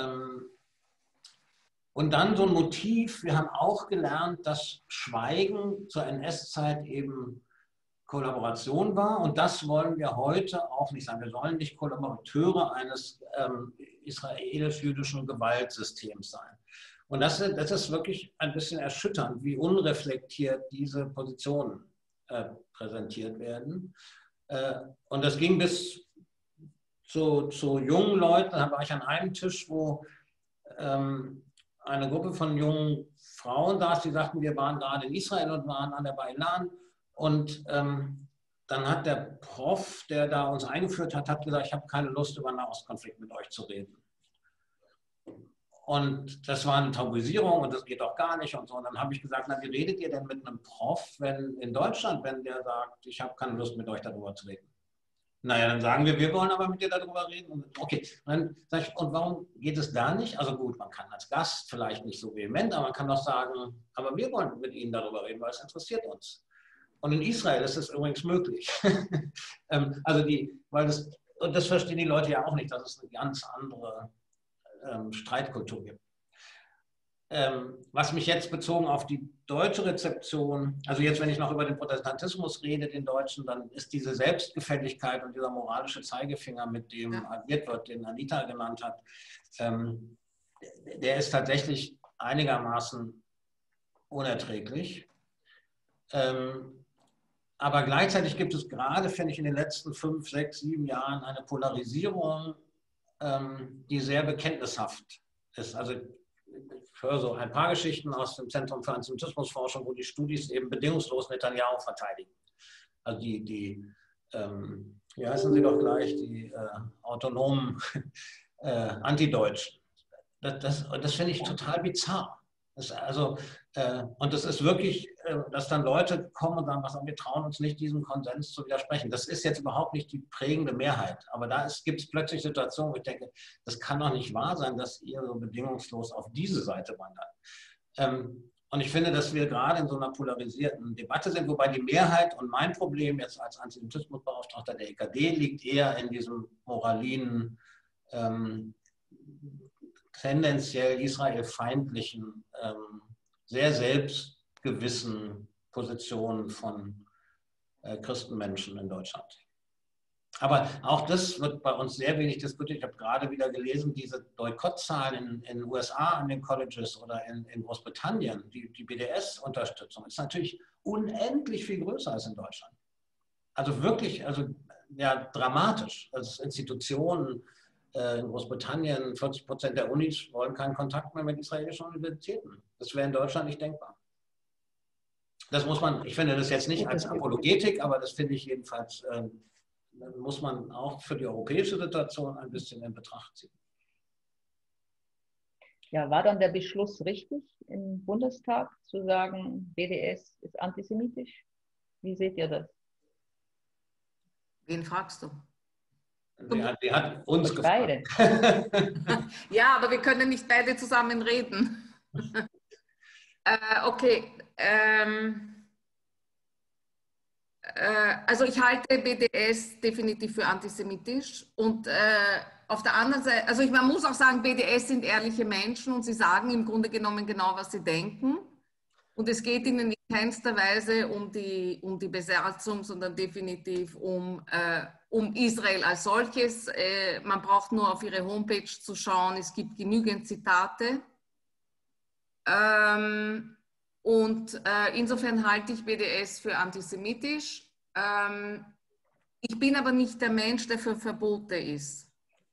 dann so ein Motiv, wir haben auch gelernt, dass Schweigen zur NS-Zeit eben Kollaboration war und das wollen wir heute auch nicht sein. Wir sollen nicht Kollaborateure eines israelisch-jüdischen Gewaltsystems sein. Und das ist wirklich ein bisschen erschütternd, wie unreflektiert diese Positionen präsentiert werden. Und das ging bis zu jungen Leuten. Da war ich an einem Tisch, wo eine Gruppe von jungen Frauen saß, die sagten, wir waren gerade in Israel und waren an der Beilan. Und dann hat der Prof, der da uns eingeführt hat gesagt, ich habe keine Lust, über den Nahostkonflikt mit euch zu reden. Und das war eine Tabuisierung und das geht doch gar nicht und so. Und dann habe ich gesagt, na, wie redet ihr denn mit einem Prof in Deutschland, wenn der sagt, ich habe keine Lust, mit euch darüber zu reden? Naja, dann sagen wir wollen aber mit dir darüber reden. Und okay, und dann sage ich, und warum geht es da nicht? Also gut, man kann als Gast vielleicht nicht so vehement, aber man kann doch sagen, aber wir wollen mit Ihnen darüber reden, weil es interessiert uns. Und in Israel ist es übrigens möglich. Und das verstehen die Leute ja auch nicht, dass es eine ganz andere Streitkultur gibt. was mich jetzt bezogen auf die deutsche Rezeption, also jetzt, wenn ich noch über den Protestantismus rede, den Deutschen, dann ist diese Selbstgefälligkeit und dieser moralische Zeigefinger, mit dem agiert wird, den Anita genannt hat, der ist tatsächlich einigermaßen unerträglich. Aber gleichzeitig gibt es gerade, finde ich, in den letzten 5, 6, 7 Jahren eine Polarisierung, die sehr bekenntnishaft ist. Also ich höre so ein paar Geschichten aus dem Zentrum für Antisemitismusforschung, wo die Studis eben bedingungslos Netanyahu verteidigen. Also wie heißen sie doch gleich, die autonomen Antideutschen. Das finde ich total bizarr. Und es ist wirklich, dass dann Leute kommen und sagen, wir trauen uns nicht, diesem Konsens zu widersprechen. Das ist jetzt überhaupt nicht die prägende Mehrheit. Aber da gibt es plötzlich Situationen, wo ich denke, das kann doch nicht wahr sein, dass ihr so bedingungslos auf diese Seite wandert. Und ich finde, dass wir gerade in so einer polarisierten Debatte sind, wobei die Mehrheit und mein Problem jetzt als Antisemitismusbeauftragter der EKD liegt eher in diesem moralinen, tendenziell israelfeindlichen, sehr selbstgewissen Positionen von Christenmenschen in Deutschland. Aber auch das wird bei uns sehr wenig diskutiert. Ich habe gerade wieder gelesen, diese Boykottzahlen in den USA an den Colleges oder in Großbritannien, die BDS-Unterstützung ist natürlich unendlich viel größer als in Deutschland. Also wirklich, dramatisch. Also Institutionen in Großbritannien, 40% der Unis wollen keinen Kontakt mehr mit israelischen Universitäten. Das wäre in Deutschland nicht denkbar. Das muss man, ich finde das jetzt nicht als Apologetik, aber das finde ich jedenfalls, muss man auch für die europäische Situation ein bisschen in Betracht ziehen. Ja, war dann der Beschluss richtig im Bundestag zu sagen, BDS ist antisemitisch? Wie seht ihr das? Wen fragst du? Die hat uns gefragt. Beide. Ja, aber wir können nicht beide zusammen reden. Okay. Also ich halte BDS definitiv für antisemitisch und auf der anderen Seite, also man muss auch sagen, BDS sind ehrliche Menschen und sie sagen im Grunde genommen genau, was sie denken. Und es geht ihnen in keinster Weise um die Besatzung, sondern definitiv um Israel als solches. Man braucht nur auf ihre Homepage zu schauen, es gibt genügend Zitate. Insofern halte ich BDS für antisemitisch. Ich bin aber nicht der Mensch, der für Verbote ist.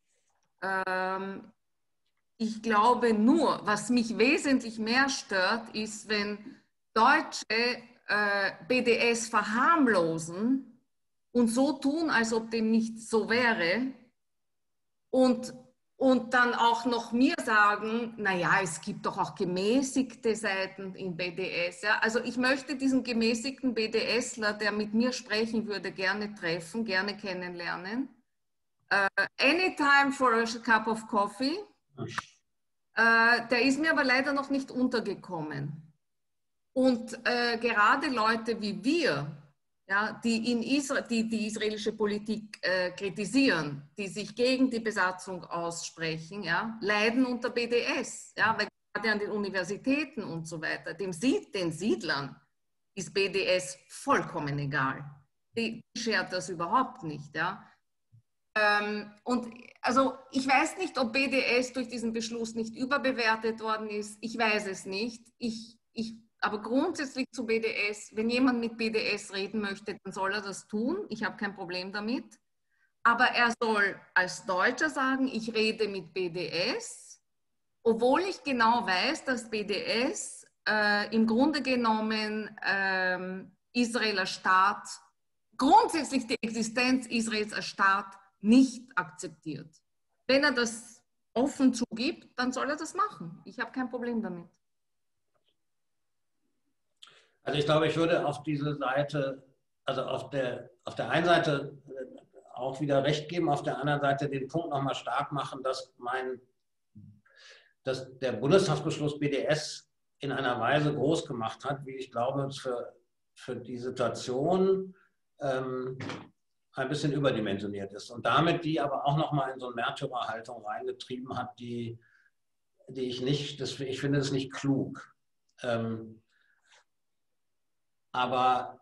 Ich glaube nur, was mich wesentlich mehr stört, ist, wenn Deutsche BDS verharmlosen und so tun, als ob dem nicht so wäre und dann auch noch mir sagen, naja, es gibt doch auch gemäßigte Seiten in BDS. Ja? Also ich möchte diesen gemäßigten BDSler, der mit mir sprechen würde, gerne treffen, gerne kennenlernen. Anytime for a cup of coffee. Der ist mir aber leider noch nicht untergekommen. Und gerade Leute wie wir, ja, die die israelische Politik kritisieren, die sich gegen die Besatzung aussprechen, ja, leiden unter BDS. Ja, weil gerade an den Universitäten und so weiter, den Siedlern ist BDS vollkommen egal. Die schert das überhaupt nicht. Ja. Und also ich weiß nicht, ob BDS durch diesen Beschluss nicht überbewertet worden ist. Ich weiß es nicht. Aber grundsätzlich zu BDS, wenn jemand mit BDS reden möchte, dann soll er das tun. Ich habe kein Problem damit. Aber er soll als Deutscher sagen, ich rede mit BDS, obwohl ich genau weiß, dass BDS im Grunde genommen Israel als Staat, grundsätzlich die Existenz Israels als Staat nicht akzeptiert. Wenn er das offen zugibt, dann soll er das machen. Ich habe kein Problem damit. Also ich glaube, ich würde auf diese Seite, also auf der einen Seite auch wieder recht geben, auf der anderen Seite den Punkt nochmal stark machen, dass der Bundestagsbeschluss BDS in einer Weise groß gemacht hat, wie ich glaube, für die Situation ein bisschen überdimensioniert ist und damit die aber auch nochmal in so eine Märtyrerhaltung reingetrieben hat, die die ich nicht, ich finde es nicht klug. Aber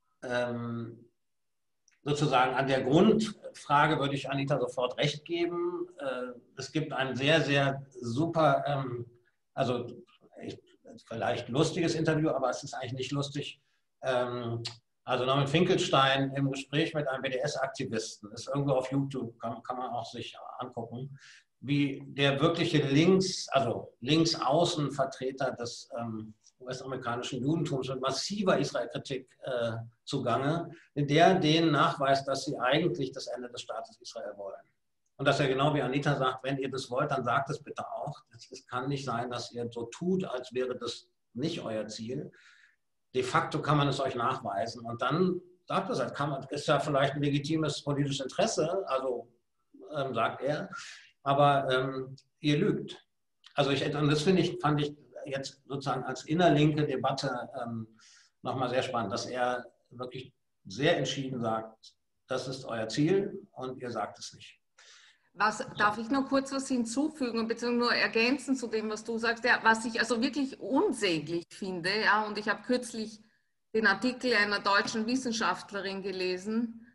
sozusagen an der Grundfrage würde ich Anita sofort recht geben. Es gibt ein sehr, sehr super, also vielleicht lustiges Interview, aber es ist eigentlich nicht lustig. Also Norman Finkelstein im Gespräch mit einem BDS-Aktivisten, ist irgendwo auf YouTube, kann man auch sich angucken, wie der wirkliche Linksaußenvertreter des US-amerikanischen Judentums mit massiver Israel-Kritik zugange, in der denen nachweist, dass sie eigentlich das Ende des Staates Israel wollen. Und dass er genau wie Anita sagt, wenn ihr das wollt, dann sagt es bitte auch. Es kann nicht sein, dass ihr so tut, als wäre das nicht euer Ziel. De facto kann man es euch nachweisen. Und dann sagt es, ist ja vielleicht ein legitimes politisches Interesse, also sagt er, aber ihr lügt. Also und das fand ich jetzt sozusagen als innerlinke Debatte nochmal sehr spannend, dass er wirklich sehr entschieden sagt, das ist euer Ziel und ihr sagt es nicht. Darf ich noch kurz was hinzufügen, beziehungsweise nur ergänzen zu dem, was du sagst? Ja, was ich also wirklich unsäglich finde, ja, und ich habe kürzlich den Artikel einer deutschen Wissenschaftlerin gelesen,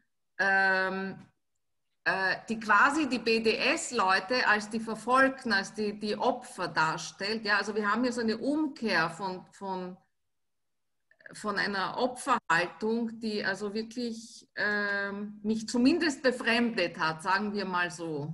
die quasi die BDS-Leute als die Verfolgten, als die Opfer darstellt. Ja, also wir haben hier so eine Umkehr von einer Opferhaltung, die also wirklich mich zumindest befremdet hat, sagen wir mal so.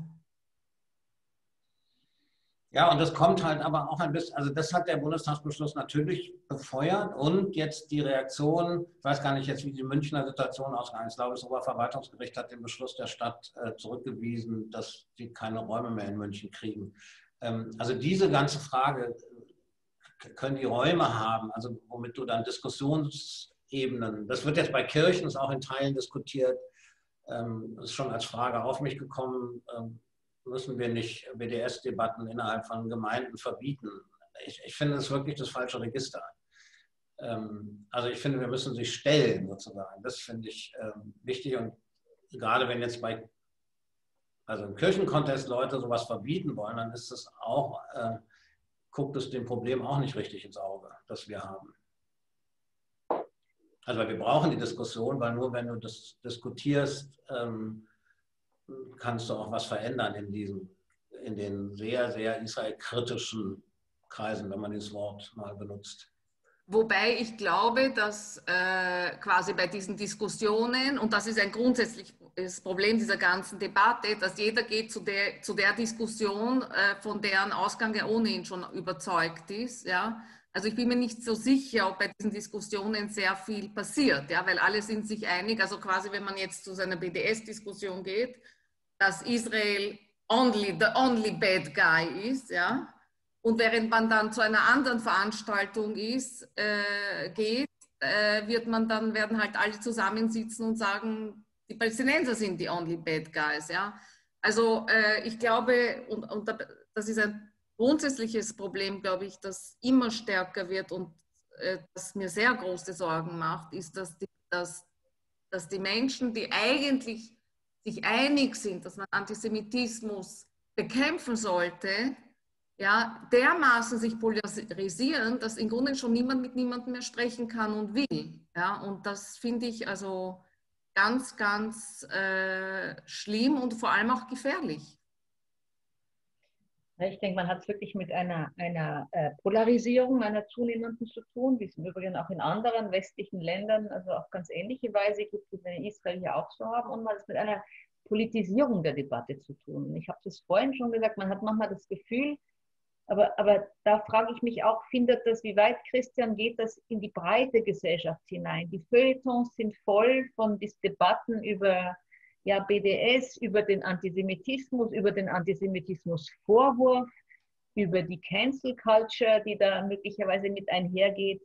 Ja, und das kommt halt aber auch ein bisschen, also das hat der Bundestagsbeschluss natürlich befeuert und jetzt die Reaktion, ich weiß gar nicht jetzt, wie die Münchner Situation ausgegangen ist, ich glaube, das Oberverwaltungsgericht hat den Beschluss der Stadt zurückgewiesen, dass sie keine Räume mehr in München kriegen. Also diese ganze Frage, können die Räume haben, also womit du dann Diskussionsebenen, das wird jetzt bei Kirchen auch in Teilen diskutiert, ist schon als Frage auf mich gekommen, müssen wir nicht BDS-Debatten innerhalb von Gemeinden verbieten. Ich finde das wirklich das falsche Register. Also ich finde, wir müssen sie stellen sozusagen. Das finde ich wichtig und gerade wenn jetzt also im Kirchenkontext Leute sowas verbieten wollen, dann ist es auch, guckt es dem Problem auch nicht richtig ins Auge, das wir haben. Also wir brauchen die Diskussion, weil nur wenn du das diskutierst, kannst du auch was verändern in den sehr, sehr israelkritischen Kreisen, wenn man dieses Wort mal benutzt. Wobei ich glaube, dass quasi bei diesen Diskussionen, und das ist ein grundsätzliches Problem dieser ganzen Debatte, dass jeder geht zu der Diskussion, von deren Ausgang er ohnehin schon überzeugt ist. Ja? Also ich bin mir nicht so sicher, ob bei diesen Diskussionen sehr viel passiert, ja? Weil alle sind sich einig, also quasi wenn man jetzt zu seiner BDS-Diskussion geht, dass Israel the only bad guy ist, ja. Und während man dann zu einer anderen Veranstaltung geht, werden halt alle zusammensitzen und sagen, die Palästinenser sind die only bad guys, ja. Also ich glaube, und das ist ein grundsätzliches Problem, glaube ich, das immer stärker wird und das mir sehr große Sorgen macht, ist, dass die Menschen, die eigentlich sich einig sind, dass man Antisemitismus bekämpfen sollte, ja, dermaßen sich polarisieren, dass im Grunde schon niemand mit niemandem mehr sprechen kann und will. Ja, und das finde ich also ganz, ganz schlimm und vor allem auch gefährlich. Ich denke, man hat es wirklich mit einer Polarisierung, einer zunehmenden zu tun, wie es im Übrigen auch in anderen westlichen Ländern, also auf ganz ähnliche Weise gibt, wie wir in Israel hier auch so haben. Und man hat es mit einer Politisierung der Debatte zu tun. Ich habe das vorhin schon gesagt, man hat manchmal das Gefühl, aber da frage ich mich auch, wie weit, Christian, geht das in die breite Gesellschaft hinein? Die Feuilletons sind voll von Debatten über BDS, über den Antisemitismus, über den Antisemitismusvorwurf, über die Cancel Culture, die da möglicherweise mit einhergeht.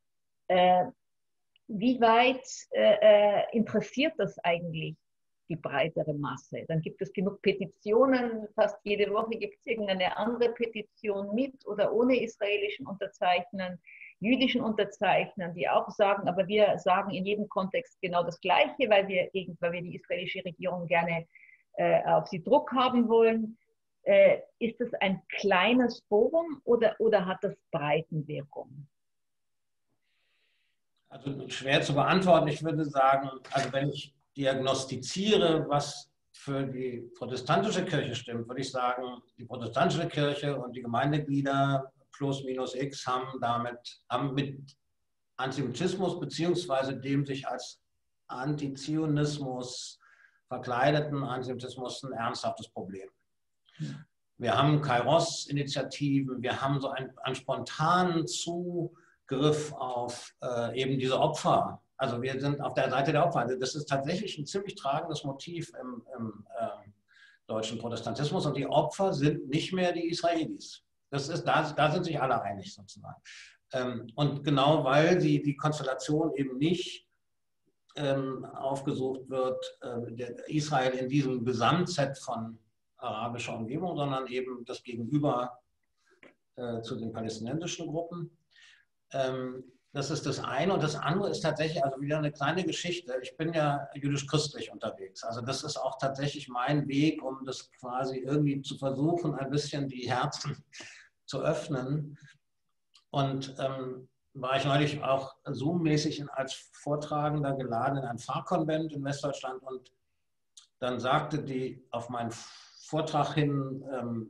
Wie weit interessiert das eigentlich die breitere Masse? Dann gibt es genug Petitionen, fast jede Woche gibt es irgendeine andere Petition mit oder ohne israelischen Unterzeichnern, jüdischen Unterzeichnern, die auch sagen, aber wir sagen in jedem Kontext genau das Gleiche, weil wir die israelische Regierung gerne auf sie Druck haben wollen. ist es ein kleines Forum oder hat das Breitenwirkung? Also schwer zu beantworten. Ich würde sagen, also wenn ich diagnostiziere, was für die protestantische Kirche stimmt, würde ich sagen, die protestantische Kirche und die Gemeindeglieder plus minus X haben mit Antisemitismus beziehungsweise dem sich als Antizionismus verkleideten Antisemitismus ein ernsthaftes Problem. Wir haben Kairos-Initiativen, wir haben so einen spontanen Zugriff auf eben diese Opfer. Also wir sind auf der Seite der Opfer. Also das ist tatsächlich ein ziemlich tragendes Motiv im deutschen Protestantismus und die Opfer sind nicht mehr die Israelis. Da sind sich alle einig sozusagen. Und genau weil die Konstellation eben nicht aufgesucht wird, Israel in diesem Gesamtset von arabischer Umgebung, sondern eben das Gegenüber zu den palästinensischen Gruppen. Das ist das eine. Und das andere ist tatsächlich, also wieder eine kleine Geschichte. Ich bin ja jüdisch-christlich unterwegs. Also das ist auch tatsächlich mein Weg, um das quasi irgendwie zu versuchen, ein bisschen die Herzen zu öffnen. Und war ich neulich auch Zoom-mäßig als Vortragender geladen in ein Pfarrkonvent in Westdeutschland und dann sagte die auf meinen Vortrag hin,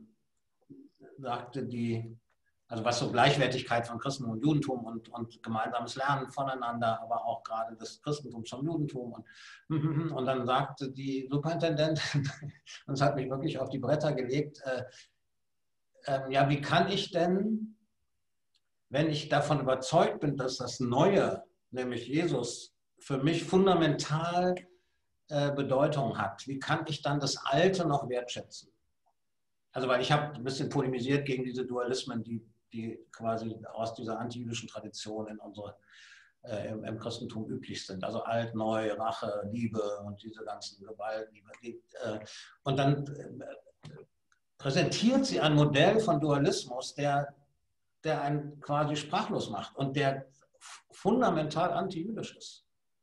sagte die, also was so Gleichwertigkeit von Christentum und Judentum und gemeinsames Lernen voneinander, aber auch gerade des Christentums vom Judentum. Und dann sagte die Superintendentin, und es hat mich wirklich auf die Bretter gelegt, ja, wie kann ich denn, wenn ich davon überzeugt bin, dass das Neue, nämlich Jesus, für mich fundamental Bedeutung hat, wie kann ich dann das Alte noch wertschätzen? Also weil ich habe ein bisschen polemisiert gegen diese Dualismen, die quasi aus dieser antijüdischen Tradition im Christentum üblich sind. Also alt, neu, Rache, Liebe und diese ganzen Gewaltliebe. Und dann präsentiert sie ein Modell von Dualismus, der einen quasi sprachlos macht und der fundamental antijüdisch ist.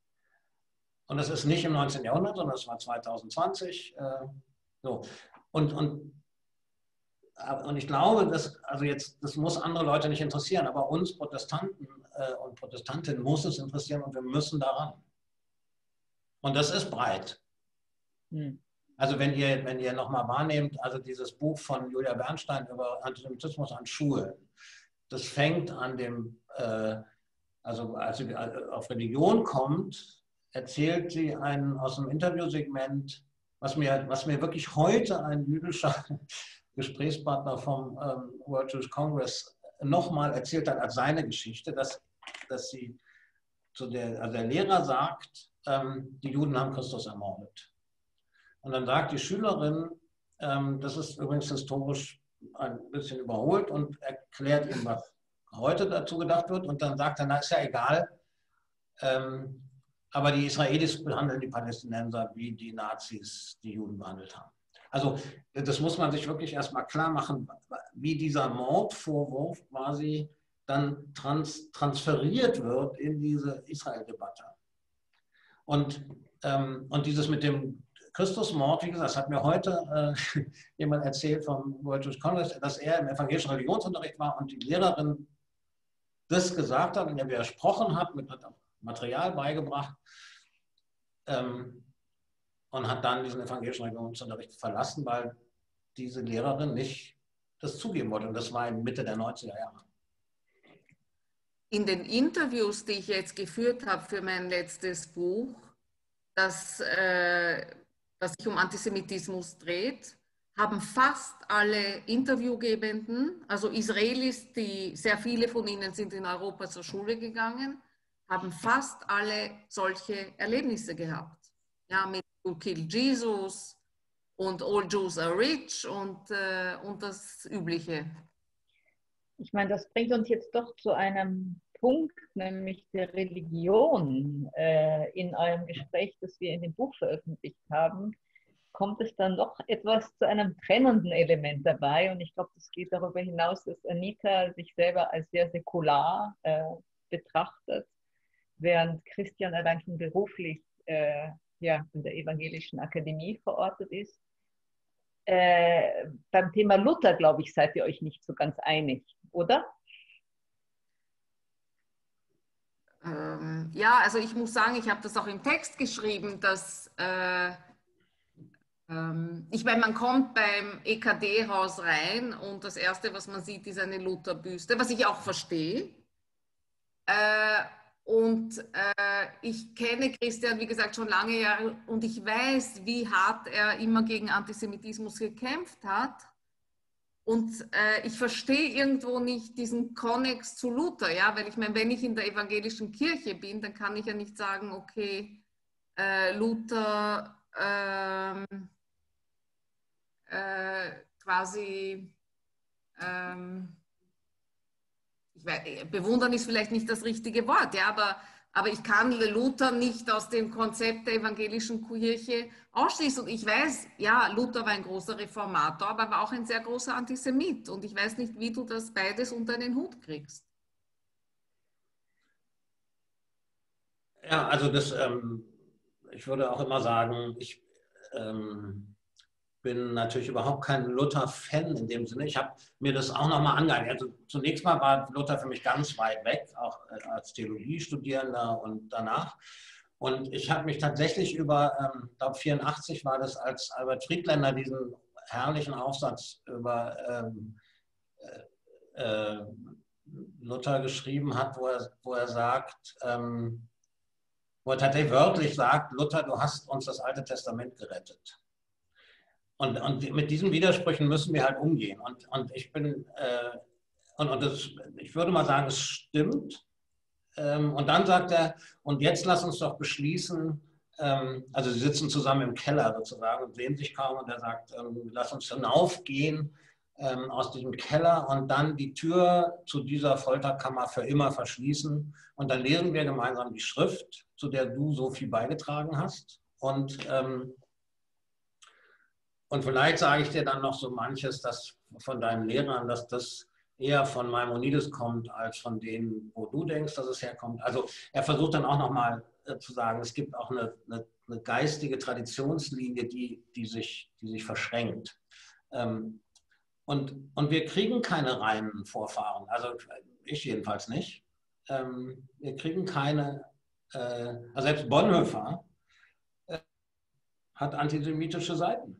Und das ist nicht im 19. Jahrhundert, sondern es war 2020. So. Und ich glaube, das muss andere Leute nicht interessieren, aber uns Protestanten und Protestantinnen muss es interessieren und wir müssen daran. Und das ist breit. Also wenn ihr nochmal wahrnehmt, also dieses Buch von Julia Bernstein über Antisemitismus an Schulen, das fängt an dem, also als sie auf Religion kommt, erzählt sie aus einem Interviewsegment, was mir wirklich heute ein jüdischer Gesprächspartner vom World Jewish Congress nochmal erzählt hat als seine Geschichte, dass sie der Lehrer sagt, die Juden haben Christus ermordet. Und dann sagt die Schülerin, das ist übrigens historisch ein bisschen überholt und erklärt ihm, was heute dazu gedacht wird. Und dann sagt er, na ist ja egal, aber die Israelis behandeln die Palästinenser, wie die Nazis die Juden behandelt haben. Also das muss man sich wirklich erstmal klar machen, wie dieser Mordvorwurf quasi dann transferiert wird in diese Israel-Debatte. Und dieses mit dem Christusmord, wie gesagt, das hat mir heute jemand erzählt vom World Jewish Congress, dass er im evangelischen Religionsunterricht war und die Lehrerin das gesagt hat und er widersprochen hat, mit Material beigebracht und hat dann diesen evangelischen Religionsunterricht verlassen, weil diese Lehrerin nicht das zugeben wollte. Und das war in Mitte der 90er Jahre. In den Interviews, die ich jetzt geführt habe für mein letztes Buch, das sich um Antisemitismus dreht, haben fast alle Interviewgebenden, also Israelis, sehr viele von ihnen sind in Europa zur Schule gegangen, haben fast alle solche Erlebnisse gehabt. Ja, mit You Kill Jesus und All Jews are Rich und das Übliche. Ich meine, das bringt uns jetzt doch zu einem Punkt, nämlich der Religion. In eurem Gespräch, das wir in dem Buch veröffentlicht haben, kommt es dann doch etwas zu einem trennenden Element dabei. Und ich glaube, das geht darüber hinaus, dass Anita sich selber als sehr säkular betrachtet, während Christian allein schon beruflich in der Evangelischen Akademie verortet ist. beim Thema Luther, glaube ich, seid ihr euch nicht so ganz einig, oder? Ja, also ich muss sagen, ich habe das auch im Text geschrieben, dass ich meine, man kommt beim EKD-Haus rein und das Erste, was man sieht, ist eine Lutherbüste, was ich auch verstehe. Ich kenne Christian, wie gesagt, schon lange Jahre und ich weiß, wie hart er immer gegen Antisemitismus gekämpft hat. Und ich verstehe irgendwo nicht diesen Konnex zu Luther, ja, weil ich meine, wenn ich in der evangelischen Kirche bin, dann kann ich ja nicht sagen, okay, Luther quasi, bewundern ist vielleicht nicht das richtige Wort, ja, aber ich kann Luther nicht aus dem Konzept der evangelischen Kirche ausschließen. Und ich weiß, ja, Luther war ein großer Reformator, aber war auch ein sehr großer Antisemit. Und ich weiß nicht, wie du das beides unter den Hut kriegst. Ja, also ich würde auch immer sagen, ich bin natürlich überhaupt kein Luther-Fan in dem Sinne. Ich habe mir das auch nochmal angeeignet. Also zunächst mal war Luther für mich ganz weit weg, auch als Theologiestudierender und danach. Und ich habe mich tatsächlich über, ich glaube 84 war das, als Albert Friedländer diesen herrlichen Aufsatz über Luther geschrieben hat, wo er sagt, wo er tatsächlich wörtlich sagt, Luther, du hast uns das Alte Testament gerettet. Und mit diesen Widersprüchen müssen wir halt umgehen. Und ich bin, ich würde mal sagen, es stimmt. Und dann sagt er, und jetzt lass uns doch beschließen, also sie sitzen zusammen im Keller sozusagen und sehen sich kaum, und er sagt, lass uns hinaufgehen aus diesem Keller und dann die Tür zu dieser Folterkammer für immer verschließen. Und dann lesen wir gemeinsam die Schrift, zu der du so viel beigetragen hast. Und vielleicht sage ich dir dann noch so manches, das von deinen Lehrern, dass das eher von Maimonides kommt, als von denen, wo du denkst, dass es herkommt. Also er versucht dann auch nochmal zu sagen, es gibt auch eine geistige Traditionslinie, die sich verschränkt. Und wir kriegen keine reinen Vorfahren, also ich jedenfalls nicht. Wir kriegen keine, also selbst Bonhoeffer hat antisemitische Seiten.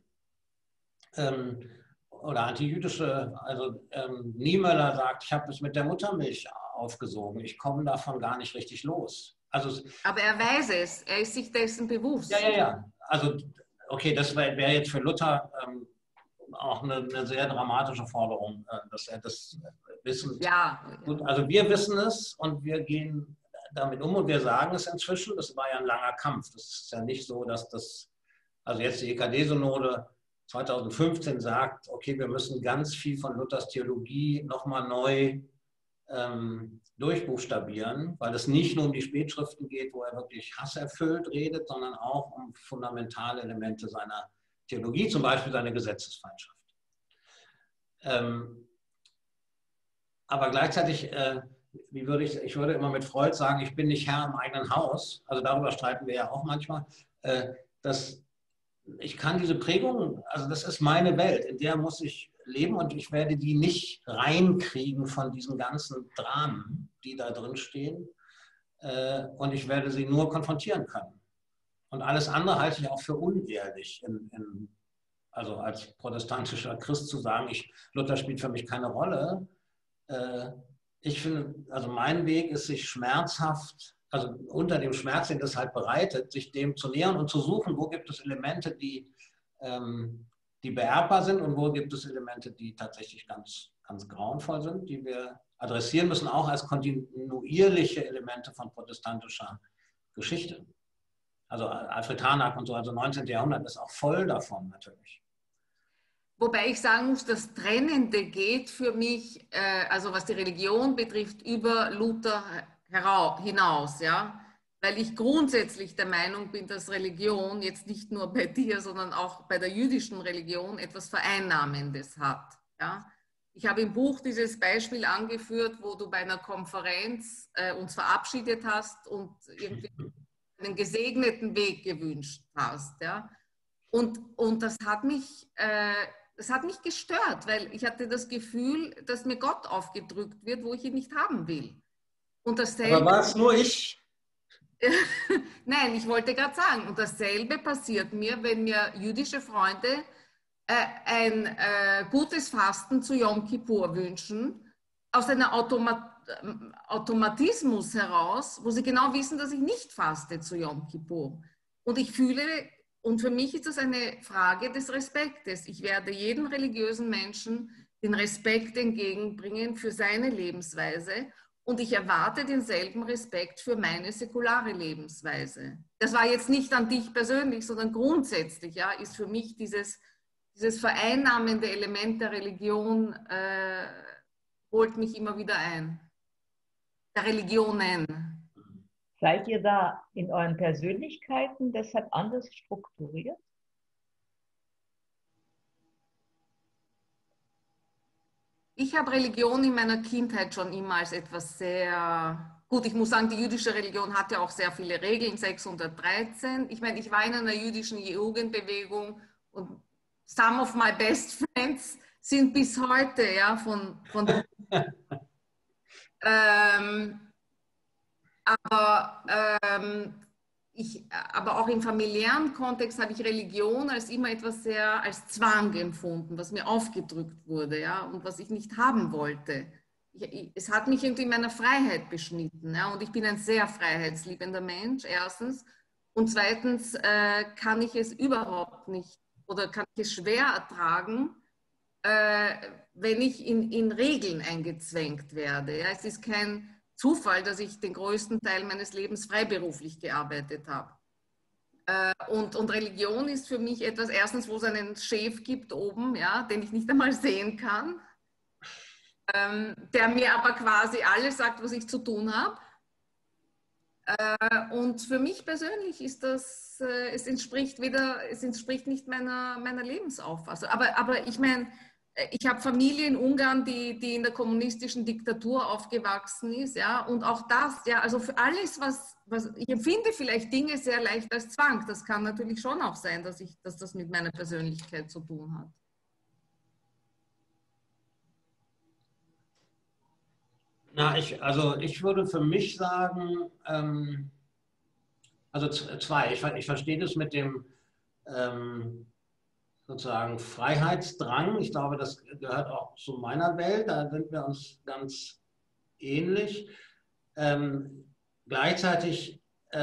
Oder antijüdische, also Niemöller sagt, ich habe es mit der Muttermilch aufgesogen, ich komme davon gar nicht richtig los. Also, aber er weiß es, er ist sich dessen bewusst. Ja. Also, okay, das wäre jetzt für Luther auch eine sehr dramatische Forderung, dass er das wissen. Ja. Gut, also wir wissen es und wir gehen damit um und wir sagen es inzwischen, das war ja ein langer Kampf. Das ist ja nicht so, dass das, also jetzt die EKD-Synode 2015 sagt, okay, wir müssen ganz viel von Luthers Theologie nochmal neu durchbuchstabieren, weil es nicht nur um die Spätschriften geht, wo er wirklich hasserfüllt redet, sondern auch um fundamentale Elemente seiner Theologie, zum Beispiel seine Gesetzesfeindschaft. Aber gleichzeitig, ich würde immer mit Freud sagen, ich bin nicht Herr im eigenen Haus, also darüber streiten wir ja auch manchmal, dass ich kann diese Prägung, also das ist meine Welt, in der muss ich leben und ich werde die nicht reinkriegen von diesen ganzen Dramen, die da drin stehen. Und ich werde sie nur konfrontieren können. Und alles andere halte ich auch für unehrlich, also als protestantischer Christ zu sagen, Luther spielt für mich keine Rolle. Ich finde, also mein Weg ist, sich schmerzhaft, also unter dem Schmerz, den das halt bereitet, sich dem zu nähern und zu suchen, wo gibt es Elemente, die beerbbar sind und wo gibt es Elemente, die tatsächlich ganz, ganz grauenvoll sind, die wir adressieren müssen, auch als kontinuierliche Elemente von protestantischer Geschichte. Also Alfred Harnack und so, also 19. Jahrhundert ist auch voll davon natürlich. Wobei ich sagen muss, das Trennende geht für mich, also was die Religion betrifft, über Luther hinaus, ja, weil ich grundsätzlich der Meinung bin, dass Religion jetzt nicht nur bei dir, sondern auch bei der jüdischen Religion etwas Vereinnahmendes hat, ja. Ich habe im Buch dieses Beispiel angeführt, wo du bei einer Konferenz uns verabschiedet hast und irgendwie einen gesegneten Weg gewünscht hast, ja. Und das hat mich gestört, weil ich hatte das Gefühl, dass mir Gott aufgedrückt wird, wo ich ihn nicht haben will. Und dasselbe, Aber war es nur ich? Nein, ich wollte gerade sagen, und dasselbe passiert mir, wenn mir jüdische Freunde ein gutes Fasten zu Yom Kippur wünschen, aus einem Automatismus heraus, wo sie genau wissen, dass ich nicht faste zu Yom Kippur. Und ich fühle, und für mich ist das eine Frage des Respektes. Ich werde jedem religiösen Menschen den Respekt entgegenbringen für seine Lebensweise und ich erwarte denselben Respekt für meine säkulare Lebensweise. Das war jetzt nicht an dich persönlich, sondern grundsätzlich, ja, ist für mich dieses vereinnahmende Element der Religion holt mich immer wieder ein. Der Religionen. Seid ihr da in euren Persönlichkeiten deshalb anders strukturiert? Ich habe Religion in meiner Kindheit schon immer als etwas sehr, gut, ich muss sagen, die jüdische Religion hat ja auch sehr viele Regeln, 613. Ich meine, ich war in einer jüdischen Jugendbewegung und some of my best friends sind bis heute, ja, aber auch im familiären Kontext habe ich Religion als immer etwas sehr als Zwang empfunden, was mir aufgedrückt wurde, ja, und was ich nicht haben wollte. Es hat mich irgendwie in meiner Freiheit beschnitten, ja, und ich bin ein sehr freiheitsliebender Mensch, erstens. Und zweitens kann ich es überhaupt nicht oder kann ich es schwer ertragen, wenn ich in Regeln eingezwängt werde. Ja. Es ist kein Zufall, dass ich den größten Teil meines Lebens freiberuflich gearbeitet habe. Und Religion ist für mich etwas, erstens, wo es einen Chef gibt oben, ja, den ich nicht einmal sehen kann, der mir aber quasi alles sagt, was ich zu tun habe. Und für mich persönlich ist das, es entspricht nicht meiner Lebensauffassung. Aber ich meine, ich habe Familie in Ungarn, die in der kommunistischen Diktatur aufgewachsen ist, ja, und auch das, ja, also für alles, was ich empfinde vielleicht Dinge sehr leicht als Zwang. Das kann natürlich schon auch sein, dass das mit meiner Persönlichkeit zu tun hat. Na, ich würde für mich sagen, also zwei. Ich verstehe das mit dem sozusagen Freiheitsdrang. Ich glaube, das gehört auch zu meiner Welt. Da sind wir uns ganz ähnlich. Gleichzeitig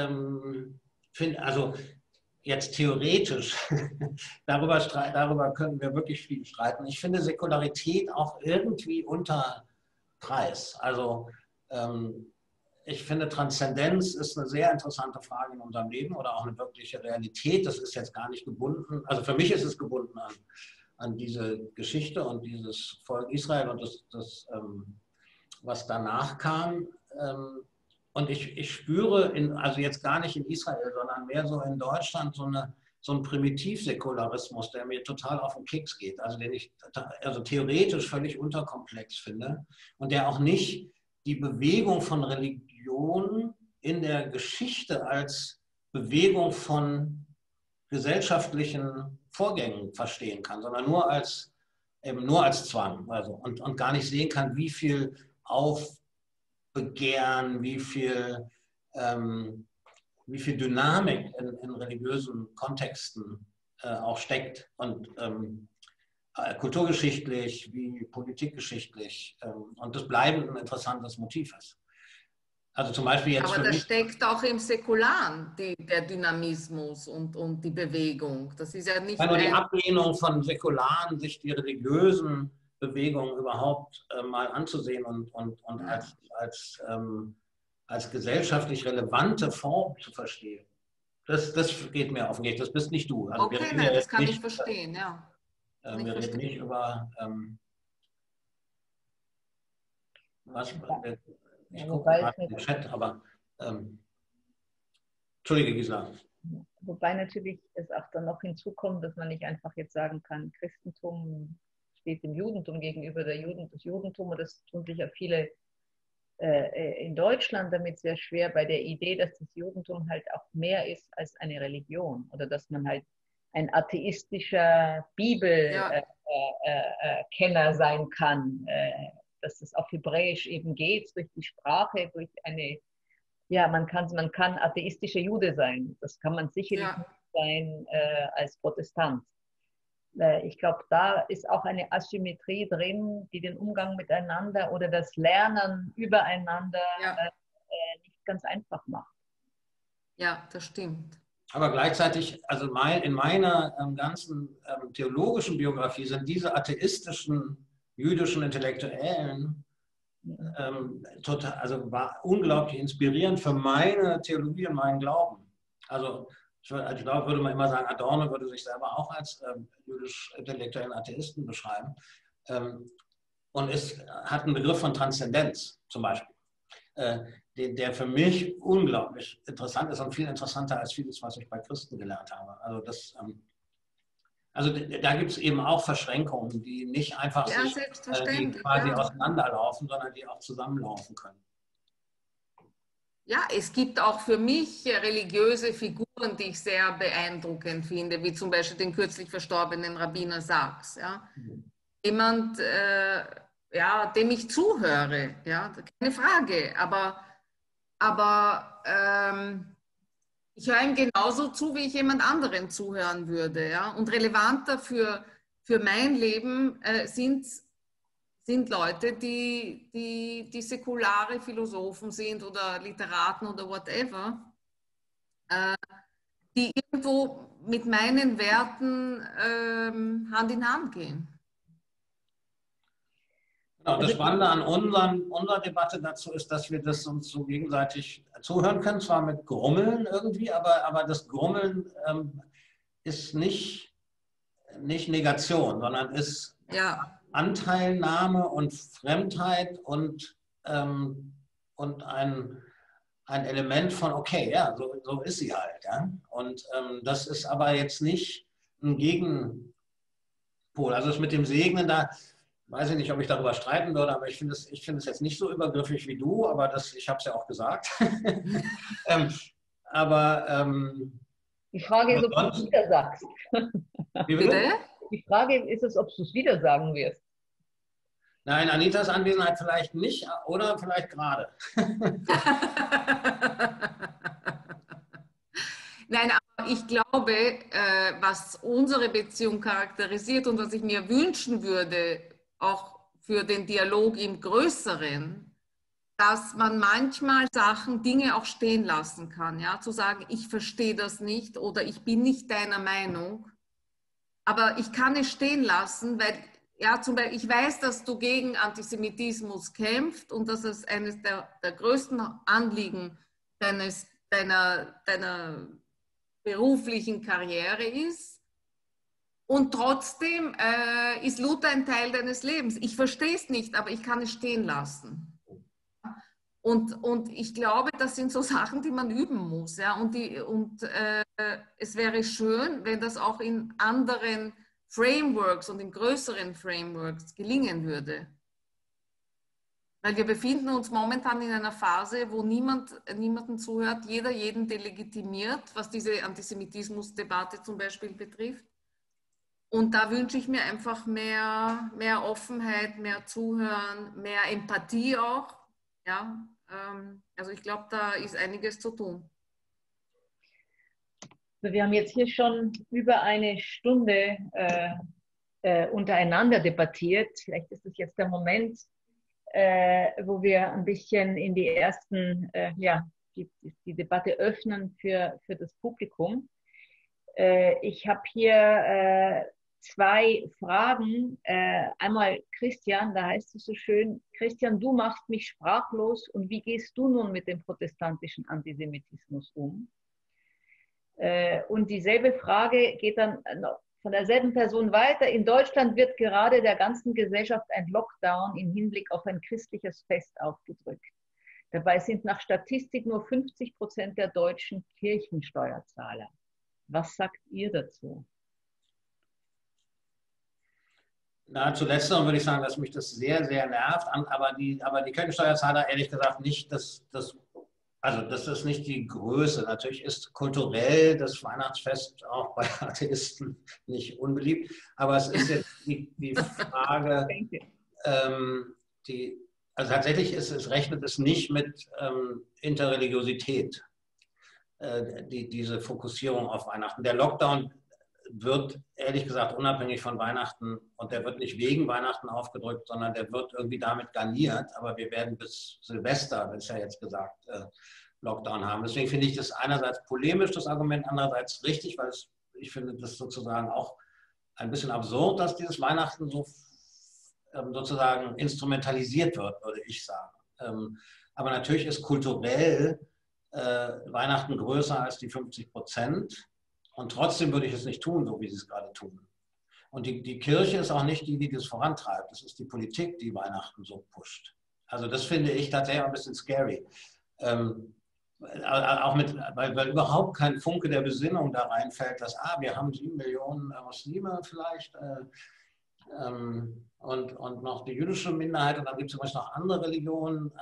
also jetzt theoretisch, darüber können wir wirklich viel streiten. Ich finde Säkularität auch irgendwie unter Preis. Also ich finde, Transzendenz ist eine sehr interessante Frage in unserem Leben oder auch eine wirkliche Realität. Das ist jetzt gar nicht gebunden, also für mich ist es gebunden an diese Geschichte und dieses Volk Israel und das was danach kam. Und ich spüre, also jetzt gar nicht in Israel, sondern mehr so in Deutschland, so einen Primitivsäkularismus, der mir total auf den Keks geht, also den ich theoretisch völlig unterkomplex finde und der auch nicht die Bewegung von Religion in der Geschichte als Bewegung von gesellschaftlichen Vorgängen verstehen kann, sondern nur als Zwang, also, und gar nicht sehen kann, wie viel Aufbegehren, wie viel Dynamik in religiösen Kontexten auch steckt und kulturgeschichtlich wie politikgeschichtlich und das bleibend ein interessantes Motiv ist. Also zum Beispiel jetzt aber da steckt auch im Säkularen der Dynamismus und die Bewegung. Das ist ja nicht nur die Ablehnung von Säkularen, sich die religiösen Bewegungen überhaupt mal anzusehen und als gesellschaftlich relevante Form zu verstehen. Das geht mir auf den Weg. Das bist nicht du. Also okay, nein, das kann ich verstehen, ja. Wir reden nicht über was. Ich gucke gerade in den Chat, aber Entschuldige, Gisela. Wobei natürlich es auch dann noch hinzukommt, dass man nicht einfach jetzt sagen kann, Christentum steht dem Judentum gegenüber, das Judentum, und das tun sich ja viele in Deutschland damit sehr schwer bei der Idee, dass das Judentum halt auch mehr ist als eine Religion oder dass man halt ein atheistischer Bibelkenner sein kann, dass es auf Hebräisch eben geht, durch die Sprache, durch eine, ja, man kann atheistischer Jude sein. Das kann man sicherlich nicht sein als Protestant. Ich glaube, da ist auch eine Asymmetrie drin, die den Umgang miteinander oder das Lernen übereinander nicht ganz einfach macht. Ja, das stimmt. Aber gleichzeitig, also in meiner ganzen theologischen Biografie sind diese atheistischen jüdischen Intellektuellen total, also war unglaublich inspirierend für meine Theologie und meinen Glauben. Also ich glaube, würde man immer sagen, Adorno würde sich selber auch als jüdisch-intellektuellen Atheisten beschreiben. Und es hat einen Begriff von Transzendenz zum Beispiel, der für mich unglaublich interessant ist und viel interessanter als vieles, was ich bei Christen gelernt habe. Also da gibt es eben auch Verschränkungen, die nicht einfach die quasi auseinanderlaufen, sondern die auch zusammenlaufen können. Ja, es gibt auch für mich religiöse Figuren, die ich sehr beeindruckend finde, wie zum Beispiel den kürzlich verstorbenen Rabbiner Sachs. Ja? Jemand, dem ich zuhöre, ja? Keine Frage, aber ich höre ihm genauso zu, wie ich jemand anderen zuhören würde. Ja? Und relevanter für mein Leben sind Leute, die säkulare Philosophen sind oder Literaten oder whatever, die irgendwo mit meinen Werten Hand in Hand gehen. Genau, das Spannende an unserer Debatte dazu ist, dass wir das uns so gegenseitig zuhören können, zwar mit Grummeln irgendwie, aber das Grummeln ist nicht Negation, sondern ist Anteilnahme und Fremdheit und ein Element von, okay, ja, so ist sie halt. Ja? Und das ist aber jetzt nicht ein Gegenpol. Also das mit dem Segnen, da weiß ich nicht, ob ich darüber streiten würde, aber ich finde es jetzt nicht so übergriffig wie du, aber ich habe es ja auch gesagt. Die Frage ist, ob du es wieder sagst. Wie bitte? Die Frage ist es, ob du es wieder sagen wirst. Nein, Anitas Anwesenheit vielleicht nicht oder vielleicht gerade. Nein, aber ich glaube, was unsere Beziehung charakterisiert und was ich mir wünschen würde, auch für den Dialog im Größeren, dass man manchmal Dinge auch stehen lassen kann. Ja? Zu sagen, ich verstehe das nicht oder ich bin nicht deiner Meinung, aber ich kann es stehen lassen, weil zum Beispiel, ich weiß, dass du gegen Antisemitismus kämpfst und dass es eines der größten Anliegen deiner beruflichen Karriere ist. Und trotzdem ist Luther ein Teil deines Lebens. Ich verstehe es nicht, aber ich kann es stehen lassen. Und ich glaube, das sind so Sachen, die man üben muss. Ja? Und es wäre schön, wenn das auch in anderen Frameworks und in größeren Frameworks gelingen würde. Weil wir befinden uns momentan in einer Phase, wo niemanden zuhört, jeder jeden delegitimiert, was diese Antisemitismusdebatte zum Beispiel betrifft. Und da wünsche ich mir einfach mehr Offenheit, mehr Zuhören, mehr Empathie auch. Ja, also ich glaube, da ist einiges zu tun. Wir haben jetzt hier schon über eine Stunde untereinander debattiert. Vielleicht ist es jetzt der Moment, wo wir ein bisschen in die ersten, die Debatte öffnen für das Publikum. Ich habe hier zwei Fragen. Einmal Christian, da heißt es so schön, Christian, du machst mich sprachlos und wie gehst du nun mit dem protestantischen Antisemitismus um? Und dieselbe Frage geht dann von derselben Person weiter. In Deutschland wird gerade der ganzen Gesellschaft ein Lockdown im Hinblick auf ein christliches Fest aufgedrückt. Dabei sind nach Statistik nur 50% der Deutschen Kirchensteuerzahler. Was sagt ihr dazu? Na, zuletzt würde ich sagen, dass mich das sehr, sehr nervt. Aber die Kirchensteuerzahler ehrlich gesagt nicht das also das ist nicht die Größe. Natürlich ist kulturell das Weihnachtsfest auch bei Atheisten nicht unbeliebt, aber es ist jetzt die Frage, also tatsächlich rechnet es nicht mit Interreligiosität, diese Fokussierung auf Weihnachten. Der Lockdown wird ehrlich gesagt unabhängig von Weihnachten, und der wird nicht wegen Weihnachten aufgedrückt, sondern der wird irgendwie damit garniert, aber wir werden bis Silvester, wird ja jetzt gesagt, Lockdown haben. Deswegen finde ich das einerseits polemisch, das Argument, andererseits richtig, weil ich finde das sozusagen auch ein bisschen absurd, dass dieses Weihnachten so sozusagen instrumentalisiert wird, würde ich sagen. Aber natürlich ist kulturell Weihnachten größer als die 50%. Und trotzdem würde ich es nicht tun, so wie sie es gerade tun. Und die Kirche ist auch nicht die das vorantreibt. Das ist die Politik, die Weihnachten so pusht. Also das finde ich tatsächlich ein bisschen scary. Auch weil überhaupt kein Funke der Besinnung da reinfällt, dass wir haben 7 Millionen Muslime vielleicht und noch die jüdische Minderheit und dann gibt es zum Beispiel noch andere Religionen.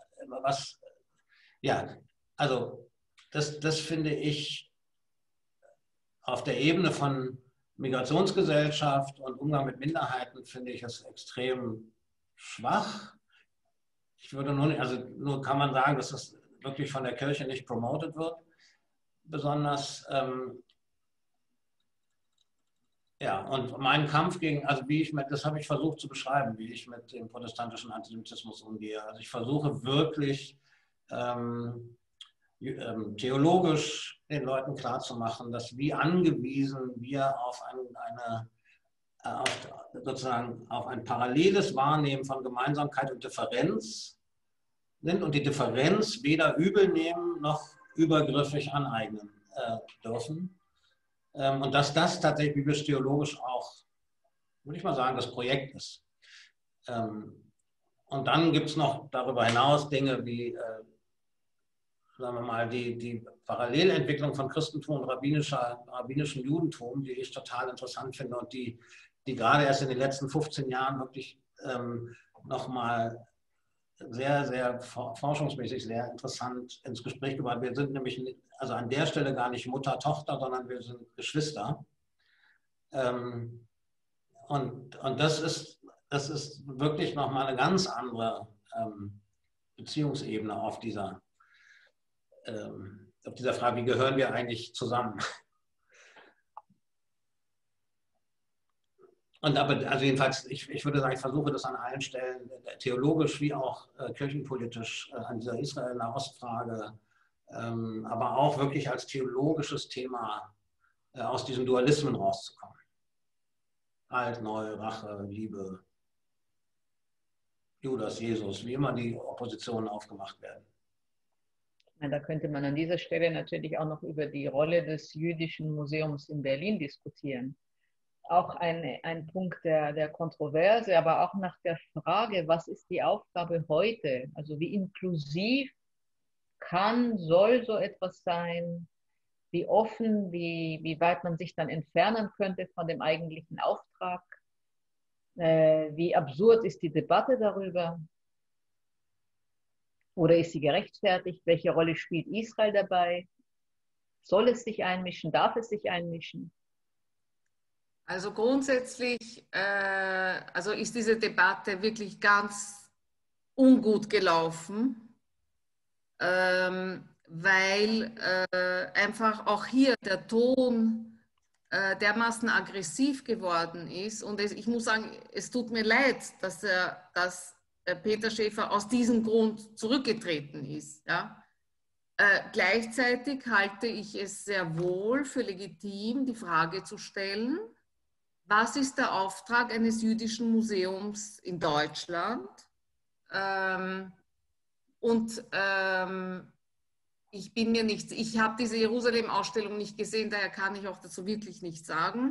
Also das finde ich auf der Ebene von Migrationsgesellschaft und Umgang mit Minderheiten finde ich es extrem schwach. Ich würde nur kann man sagen, dass das wirklich von der Kirche nicht promotet wird, besonders. Und mein Kampf gegen, also das habe ich versucht zu beschreiben, wie ich mit dem protestantischen Antisemitismus umgehe. Also ich versuche wirklich theologisch den Leuten klarzumachen, dass wie angewiesen wir auf auf ein paralleles Wahrnehmen von Gemeinsamkeit und Differenz sind und die Differenz weder übel nehmen noch übergriffig aneignen dürfen. Und dass das tatsächlich biblisch-theologisch auch, würde ich mal sagen, das Projekt ist. Und dann gibt es noch darüber hinaus Dinge wie sagen wir mal, die Parallelentwicklung von Christentum und rabbinischem Judentum, die ich total interessant finde und die gerade erst in den letzten 15 Jahren wirklich nochmal sehr, sehr forschungsmäßig sehr interessant ins Gespräch gebracht. Wir sind nämlich also an der Stelle gar nicht Mutter, Tochter, sondern wir sind Geschwister. Und das ist wirklich nochmal eine ganz andere Beziehungsebene auf dieser Frage, wie gehören wir eigentlich zusammen? Also jedenfalls, ich würde sagen, ich versuche das an allen Stellen, theologisch wie auch kirchenpolitisch, an dieser Israel-Nahost-Frage, aber auch wirklich als theologisches Thema aus diesen Dualismen rauszukommen. Alt, neu, Rache, Liebe, Judas, Jesus, wie immer die Oppositionen aufgemacht werden. Da könnte man an dieser Stelle natürlich auch noch über die Rolle des Jüdischen Museums in Berlin diskutieren. Auch ein Punkt der Kontroverse, aber auch nach der Frage, was ist die Aufgabe heute? Also wie inklusiv soll so etwas sein? Wie offen, wie weit man sich dann entfernen könnte von dem eigentlichen Auftrag? Wie absurd ist die Debatte darüber? Oder ist sie gerechtfertigt? Welche Rolle spielt Israel dabei? Soll es sich einmischen? Darf es sich einmischen? Also grundsätzlich ist diese Debatte wirklich ganz ungut gelaufen, weil einfach auch hier der Ton dermaßen aggressiv geworden ist. Und ich muss sagen, es tut mir leid, dass Peter Schäfer aus diesem Grund zurückgetreten ist. Ja? Gleichzeitig halte ich es sehr wohl für legitim, die Frage zu stellen, was ist der Auftrag eines jüdischen Museums in Deutschland? Ich habe diese Jerusalem-Ausstellung nicht gesehen, daher kann ich auch dazu wirklich nichts sagen.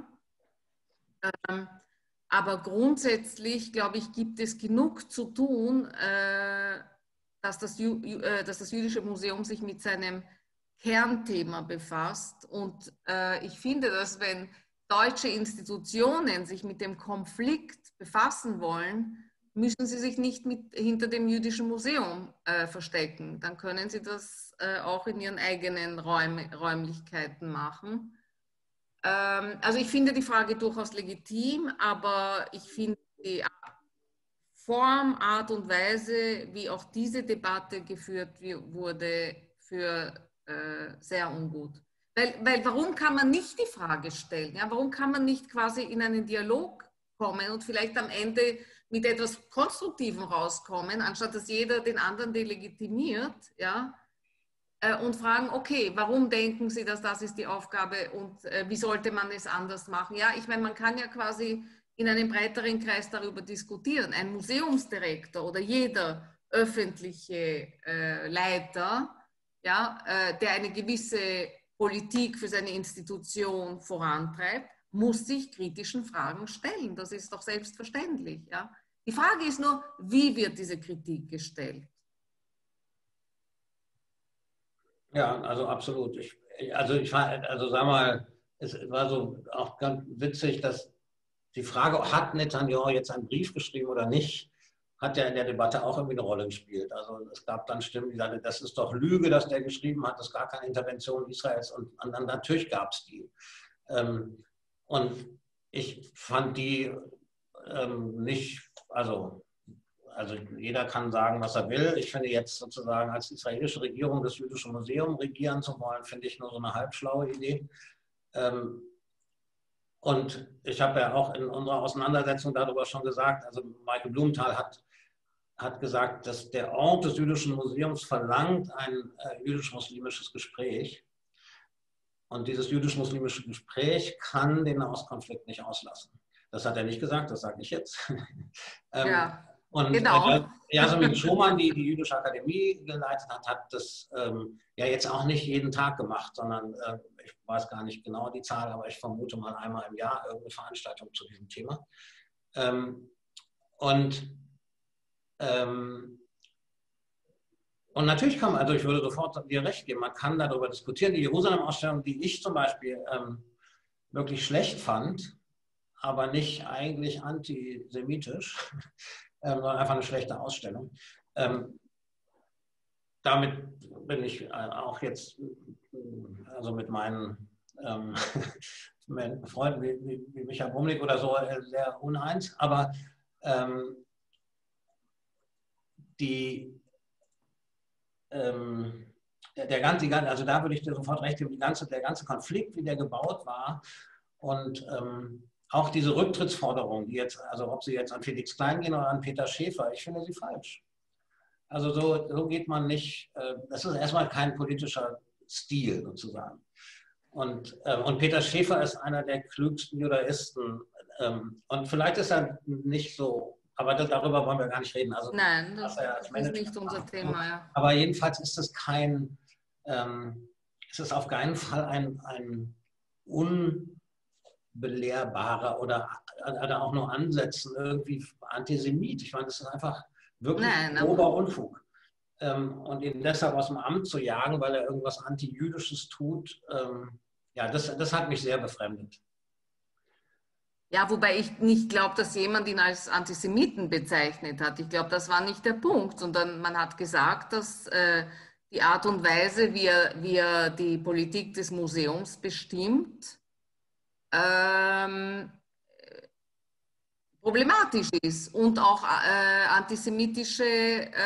Aber grundsätzlich, glaube ich, gibt es genug zu tun, dass das Jüdische Museum sich mit seinem Kernthema befasst. Und ich finde, dass wenn deutsche Institutionen sich mit dem Konflikt befassen wollen, müssen Sie sich nicht hinter dem Jüdischen Museum verstecken. Dann können Sie das auch in Ihren eigenen Räumlichkeiten machen. Also ich finde die Frage durchaus legitim, aber ich finde die Form, Art und Weise, wie auch diese Debatte geführt wurde, für sehr ungut. Weil warum kann man nicht die Frage stellen? Ja? Warum kann man nicht quasi in einen Dialog kommen und vielleicht am Ende mit etwas Konstruktivem rauskommen, anstatt dass jeder den anderen delegitimiert, ja? Und fragen, okay, warum denken Sie, dass das ist die Aufgabe und wie sollte man es anders machen? Ja, ich meine, man kann ja quasi in einem breiteren Kreis darüber diskutieren. Ein Museumsdirektor oder jeder öffentliche Leiter, ja, der eine gewisse Politik für seine Institution vorantreibt, muss sich kritischen Fragen stellen. Das ist doch selbstverständlich. Ja? Die Frage ist nur, wie wird diese Kritik gestellt? Ja, also absolut. Also sag mal, es war so auch ganz witzig, dass die Frage, hat Netanyahu jetzt einen Brief geschrieben oder nicht, hat ja in der Debatte auch irgendwie eine Rolle gespielt. Also es gab dann Stimmen, die sagten, das ist doch Lüge, dass der geschrieben hat, das ist gar keine Intervention Israels. Und dann natürlich gab es die. Und ich fand die nicht, also jeder kann sagen, was er will. Ich finde jetzt sozusagen als israelische Regierung das Jüdische Museum regieren zu wollen, finde ich nur so eine halbschlaue Idee. Und ich habe ja auch in unserer Auseinandersetzung darüber schon gesagt, also Michael Blumenthal hat gesagt, dass der Ort des Jüdischen Museums verlangt ein jüdisch-muslimisches Gespräch. Und dieses jüdisch-muslimische Gespräch kann den Nahostkonflikt nicht auslassen. Das hat er nicht gesagt, das sage ich jetzt. Ja. Und genau. Jasmin Schumann, die Jüdische Akademie geleitet hat, hat das ja jetzt auch nicht jeden Tag gemacht, sondern ich weiß gar nicht genau die Zahl, aber ich vermute mal einmal im Jahr irgendeine Veranstaltung zu diesem Thema. Und natürlich kann man, also ich würde sofort dir recht geben, man kann darüber diskutieren. Die Jerusalem-Ausstellung, die ich zum Beispiel wirklich schlecht fand, aber nicht eigentlich antisemitisch, sondern einfach eine schlechte Ausstellung. Damit bin ich auch jetzt, also mit meinen Freunden wie Michael Bumlik oder so, sehr uneins. Aber also da würde ich dir sofort recht geben, der ganze Konflikt, wie der gebaut war und auch diese Rücktrittsforderung, die jetzt, also ob sie jetzt an Felix Klein gehen oder an Peter Schäfer, ich finde sie falsch. Also so geht man nicht, das ist erstmal kein politischer Stil sozusagen. Und Peter Schäfer ist einer der klügsten Judaisten. Und vielleicht ist er nicht so, aber darüber wollen wir gar nicht reden. Also, nein, das ist nicht unser Thema. Ja. Aber jedenfalls ist es es ist auf keinen Fall ein unbelehrbarer oder auch nur Ansätzen irgendwie Antisemit. Ich meine, das ist einfach wirklich grober Unfug. Und ihn deshalb aus dem Amt zu jagen, weil er irgendwas Antijüdisches tut, ja, das hat mich sehr befremdet. Ja, wobei ich nicht glaube, dass jemand ihn als Antisemiten bezeichnet hat. Ich glaube, das war nicht der Punkt, sondern man hat gesagt, dass die Art und Weise, wie er die Politik des Museums bestimmt, problematisch ist und auch antisemitische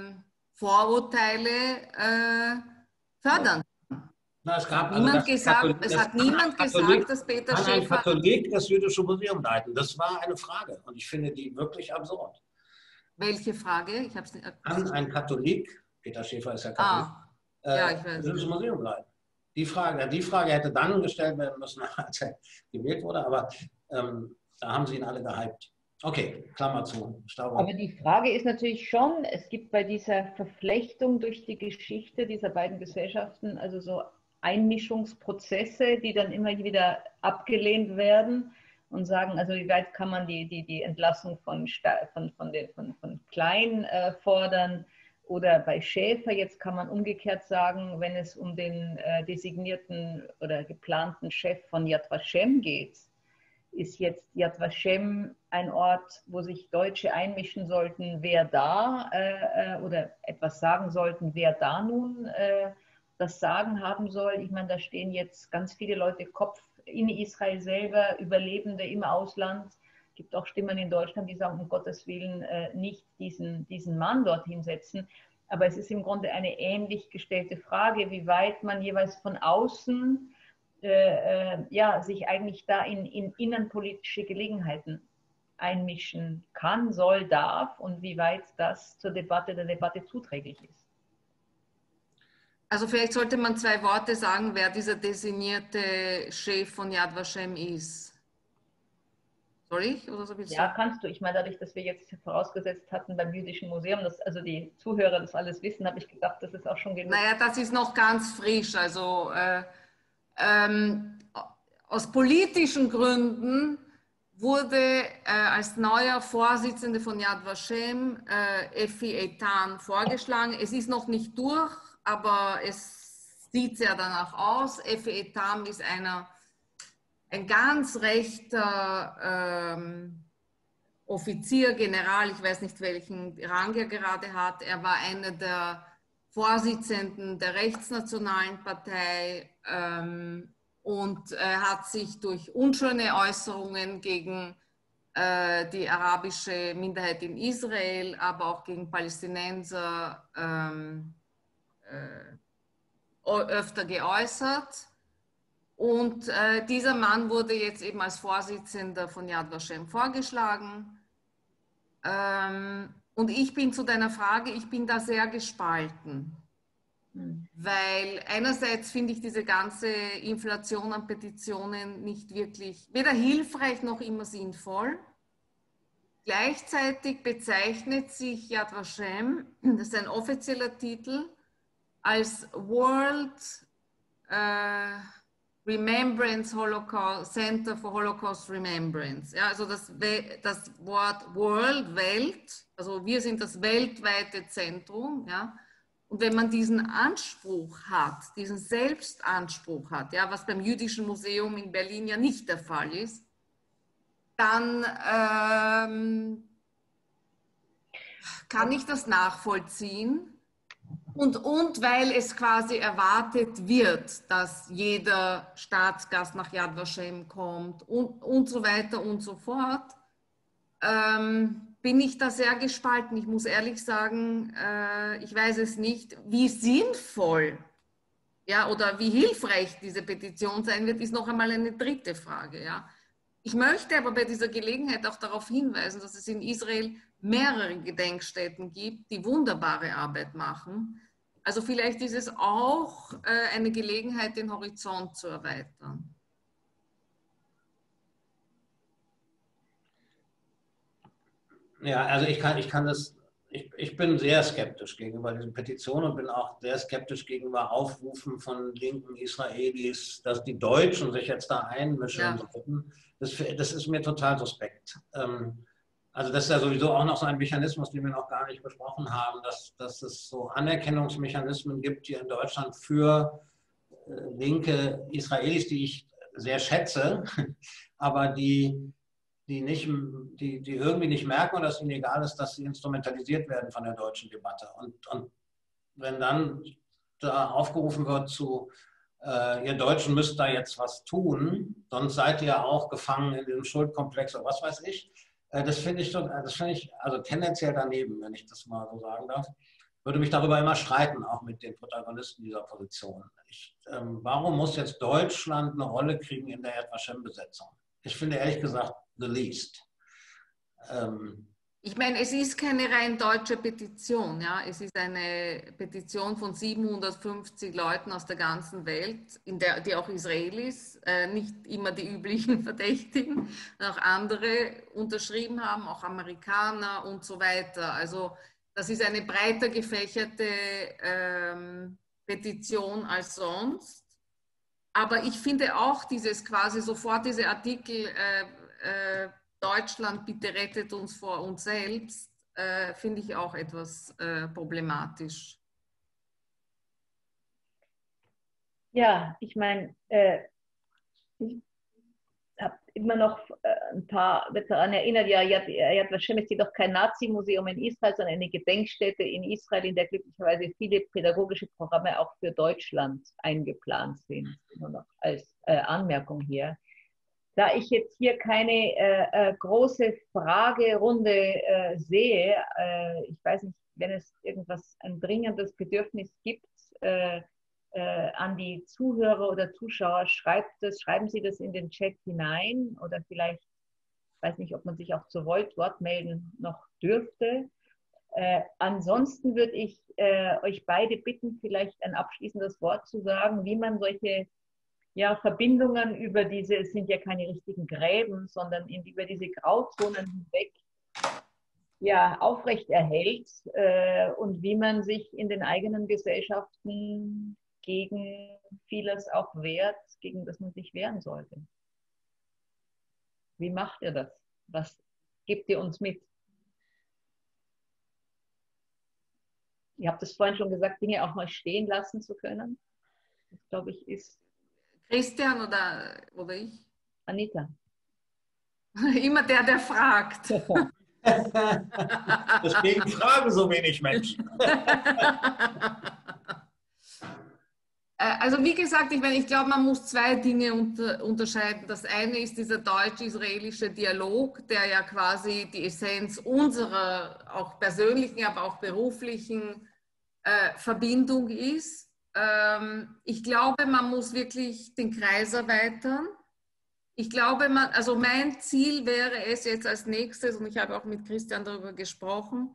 Vorurteile fördern. Es hat niemand gesagt, dass Peter Schäfer... Kann ein Katholik das Jüdische Museum leiten? Das war eine Frage und ich finde die wirklich absurd. Welche Frage? Ich habe es nicht. Kann ein Katholik, Peter Schäfer ist ja Katholik, das Jüdische Museum leiten? Die Frage hätte dann gestellt werden müssen, als er gewählt wurde, aber da haben sie ihn alle gehypt. Okay, Klammer zu. Stauber. Aber die Frage ist natürlich schon, es gibt bei dieser Verflechtung durch die Geschichte dieser beiden Gesellschaften also so Einmischungsprozesse, die dann immer wieder abgelehnt werden und sagen, also wie weit kann man die Entlassung von Klein fordern oder bei Schäfer, jetzt kann man umgekehrt sagen, wenn es um den designierten oder geplanten Chef von Yad Vashem geht, Ist jetzt Yad Vashem ein Ort, wo sich Deutsche einmischen sollten, wer da oder etwas sagen sollten, wer da nun das Sagen haben soll? Ich meine, da stehen jetzt ganz viele Leute Kopf in Israel selber, Überlebende im Ausland. Es gibt auch Stimmen in Deutschland, die sagen, um Gottes Willen nicht diesen Mann dorthin setzen. Aber es ist im Grunde eine ähnlich gestellte Frage, wie weit man jeweils von außen sich eigentlich da in innenpolitische Gelegenheiten einmischen kann, soll, darf und wie weit das zur Debatte der Debatte zuträglich ist. Also vielleicht sollte man 2 Worte sagen, wer dieser designierte Chef von Yad Vashem ist. Soll ich? Oder so ja, kannst du. Ich meine, dadurch, dass wir jetzt vorausgesetzt hatten beim Jüdischen Museum, dass also die Zuhörer das alles wissen, habe ich gedacht, das ist auch schon genug. Naja, das ist noch ganz frisch. Also aus politischen Gründen wurde als neuer Vorsitzender von Yad Vashem Effi Eitan vorgeschlagen. Es ist noch nicht durch, aber es sieht sehr danach aus. Effi Eitan ist ein ganz rechter Offizier, General, ich weiß nicht, welchen Rang er gerade hat. Er war einer der Vorsitzenden der Rechtsnationalen Partei und hat sich durch unschöne Äußerungen gegen die arabische Minderheit in Israel, aber auch gegen Palästinenser öfter geäußert. Und dieser Mann wurde jetzt eben als Vorsitzender von Yad Vashem vorgeschlagen. Und ich bin zu deiner Frage, ich bin da sehr gespalten. Weil einerseits finde ich diese ganze Inflation an Petitionen nicht wirklich, weder hilfreich noch immer sinnvoll. Gleichzeitig bezeichnet sich Yad Vashem, das ist ein offizieller Titel, als World Remembrance Holocaust, Center for Holocaust Remembrance. Ja, also das Wort World, Welt, also wir sind das weltweite Zentrum, ja. Und wenn man diesen Anspruch hat, diesen Selbstanspruch hat, ja, was beim Jüdischen Museum in Berlin ja nicht der Fall ist, dann kann ich das nachvollziehen. Und weil es quasi erwartet wird, dass jeder Staatsgast nach Yad Vashem kommt und so weiter und so fort, bin ich da sehr gespalten. Ich muss ehrlich sagen, ich weiß es nicht, wie sinnvoll oder wie hilfreich diese Petition sein wird, ist noch einmal eine dritte Frage. Ja. Ich möchte aber bei dieser Gelegenheit auch darauf hinweisen, dass es in Israel mehrere Gedenkstätten gibt, die wunderbare Arbeit machen. Also vielleicht ist es auch eine Gelegenheit, den Horizont zu erweitern. Ja, also ich bin sehr skeptisch gegenüber diesen Petitionen und bin auch sehr skeptisch gegenüber Aufrufen von linken Israelis, dass die Deutschen sich jetzt da einmischen sollten. Das ist mir total suspekt. Also das ist ja sowieso auch noch so ein Mechanismus, den wir noch gar nicht besprochen haben, dass es so Anerkennungsmechanismen gibt hier in Deutschland für linke Israelis, die ich sehr schätze, aber die irgendwie nicht merken oder es ihnen egal ist, dass sie instrumentalisiert werden von der deutschen Debatte. Und wenn dann da aufgerufen wird zu, ihr Deutschen müsst da jetzt was tun, sonst seid ihr auch gefangen in diesem Schuldkomplex oder was weiß ich, das finde ich also tendenziell daneben, wenn ich das mal so sagen darf. Würde mich darüber immer streiten, auch mit den Protagonisten dieser Position. Warum muss jetzt Deutschland eine Rolle kriegen in der Yad Vashem-Besetzung? Ich finde ehrlich gesagt, the least. Ich meine, es ist keine rein deutsche Petition. Ja? Es ist eine Petition von 750 Leuten aus der ganzen Welt, die auch Israelis, nicht immer die üblichen Verdächtigen, auch andere unterschrieben haben, auch Amerikaner und so weiter. Also das ist eine breiter gefächerte Petition als sonst. Aber ich finde auch diese Artikel, Deutschland, bitte rettet uns vor uns selbst, finde ich auch etwas problematisch. Ja, ich meine, ich habe immer noch ein paar daran erinnert, ja, Yad Vashem ist jedoch kein Nazi-Museum in Israel, sondern eine Gedenkstätte in Israel, in der glücklicherweise viele pädagogische Programme auch für Deutschland eingeplant sind. Nur noch als Anmerkung hier. Da ich jetzt hier keine große Fragerunde sehe, ich weiß nicht, wenn es ein dringendes Bedürfnis gibt, an die Zuhörer oder Zuschauer, schreiben Sie das in den Chat hinein oder vielleicht, ich weiß nicht, ob man sich auch zu Wort melden noch dürfte. Ansonsten würde ich euch beide bitten, vielleicht ein abschließendes Wort zu sagen, wie man solche Verbindungen über diese, es sind ja keine richtigen Gräben, sondern über diese Grauzonen hinweg aufrecht erhält und wie man sich in den eigenen Gesellschaften gegen vieles auch wehrt, gegen das man sich wehren sollte. Wie macht ihr das? Was gebt ihr uns mit? Ihr habt es vorhin schon gesagt, Dinge auch mal stehen lassen zu können. Das, glaube ich, ist... Christian oder ich? Anita. Immer der fragt. Deswegen fragen so wenig Menschen. Also wie gesagt, ich glaube, man muss zwei Dinge unterscheiden. Das eine ist dieser deutsch-israelische Dialog, der ja quasi die Essenz unserer auch persönlichen, aber auch beruflichen Verbindung ist. Ich glaube, man muss wirklich den Kreis erweitern. Ich glaube, also mein Ziel wäre es jetzt als nächstes, und ich habe auch mit Christian darüber gesprochen,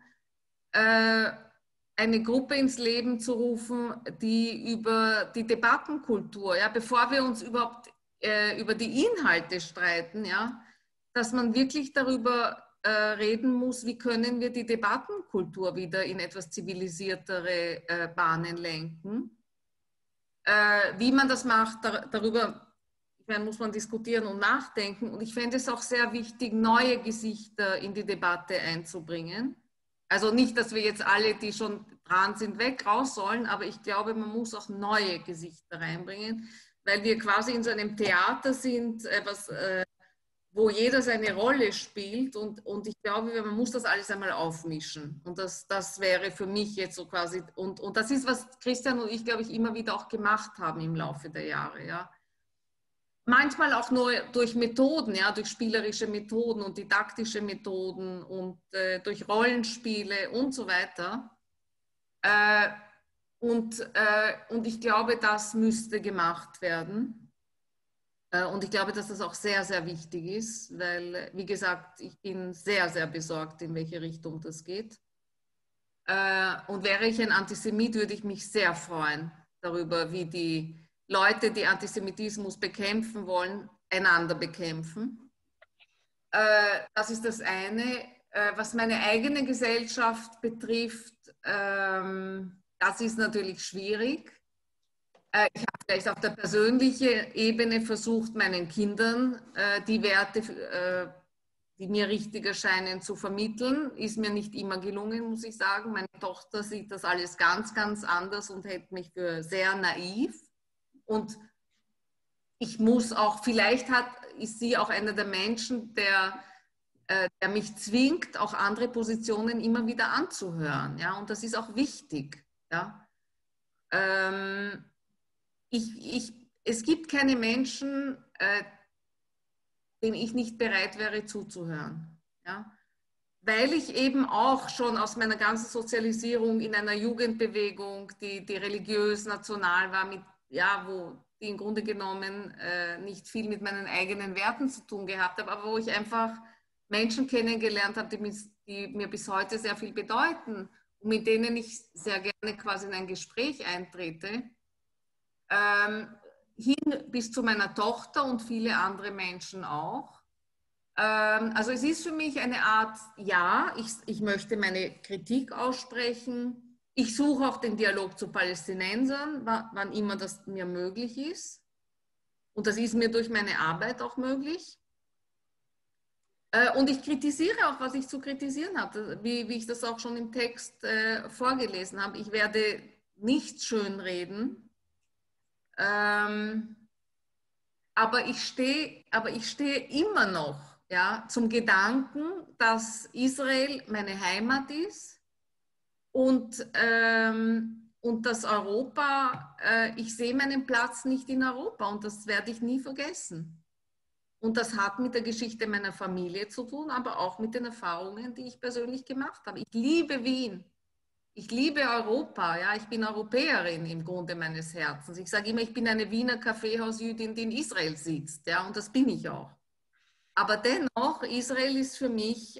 eine Gruppe ins Leben zu rufen, die über die Debattenkultur, bevor wir uns überhaupt über die Inhalte streiten, dass man wirklich darüber reden muss, wie können wir die Debattenkultur wieder in etwas zivilisiertere Bahnen lenken. Wie man das macht, darüber muss man diskutieren und nachdenken. Und ich fände es auch sehr wichtig, neue Gesichter in die Debatte einzubringen. Also nicht, dass wir jetzt alle, die schon dran sind, raus sollen, aber ich glaube, man muss auch neue Gesichter reinbringen, weil wir quasi in so einem Theater sind, wo jeder seine Rolle spielt und ich glaube, man muss das alles einmal aufmischen. Und das wäre für mich jetzt so quasi, und das ist, was Christian und ich, glaube ich, immer wieder auch gemacht haben im Laufe der Jahre, Manchmal auch nur durch Methoden, durch spielerische Methoden und didaktische Methoden und durch Rollenspiele und so weiter. Und ich glaube, das müsste gemacht werden. Und ich glaube, dass das auch sehr, sehr wichtig ist, weil, wie gesagt, ich bin sehr, sehr besorgt, in welche Richtung das geht. Und wäre ich ein Antisemit, würde ich mich sehr freuen darüber, wie die Leute, die Antisemitismus bekämpfen wollen, einander bekämpfen. Das ist das eine. Was meine eigene Gesellschaft betrifft, das ist natürlich schwierig. Ich habe vielleicht auf der persönlichen Ebene versucht, meinen Kindern die Werte, die mir richtig erscheinen, zu vermitteln. Ist mir nicht immer gelungen, muss ich sagen. Meine Tochter sieht das alles ganz, ganz anders und hält mich für sehr naiv. Und ich muss auch, vielleicht ist sie auch einer der Menschen, der mich zwingt, auch andere Positionen immer wieder anzuhören. Und das ist auch wichtig. Es gibt keine Menschen, denen ich nicht bereit wäre zuzuhören. Weil ich eben auch schon aus meiner ganzen Sozialisierung in einer Jugendbewegung, die religiös, national war, wo die im Grunde genommen nicht viel mit meinen eigenen Werten zu tun gehabt habe, aber wo ich einfach Menschen kennengelernt habe, die mir bis heute sehr viel bedeuten und mit denen ich sehr gerne quasi in ein Gespräch eintrete, hin bis zu meiner Tochter und viele andere Menschen auch. Also es ist für mich eine Art, ich möchte meine Kritik aussprechen. Ich suche auch den Dialog zu Palästinensern, wann immer das mir möglich ist. Und das ist mir durch meine Arbeit auch möglich. Und ich kritisiere auch, was ich zu kritisieren habe, wie ich das auch schon im Text vorgelesen habe. Ich werde nichts schönreden. aber ich stehe immer noch, ja, zum Gedanken, dass Israel meine Heimat ist und dass Europa, ich sehe meinen Platz nicht in Europa und das werde ich nie vergessen. Und das hat mit der Geschichte meiner Familie zu tun, aber auch mit den Erfahrungen, die ich persönlich gemacht habe. Ich liebe Wien. Ich liebe Europa. Ja, ich bin Europäerin im Grunde meines Herzens. Ich sage immer, ich bin eine Wiener Kaffeehausjüdin, die in Israel sitzt. Ja, und das bin ich auch. Aber dennoch, Israel ist für mich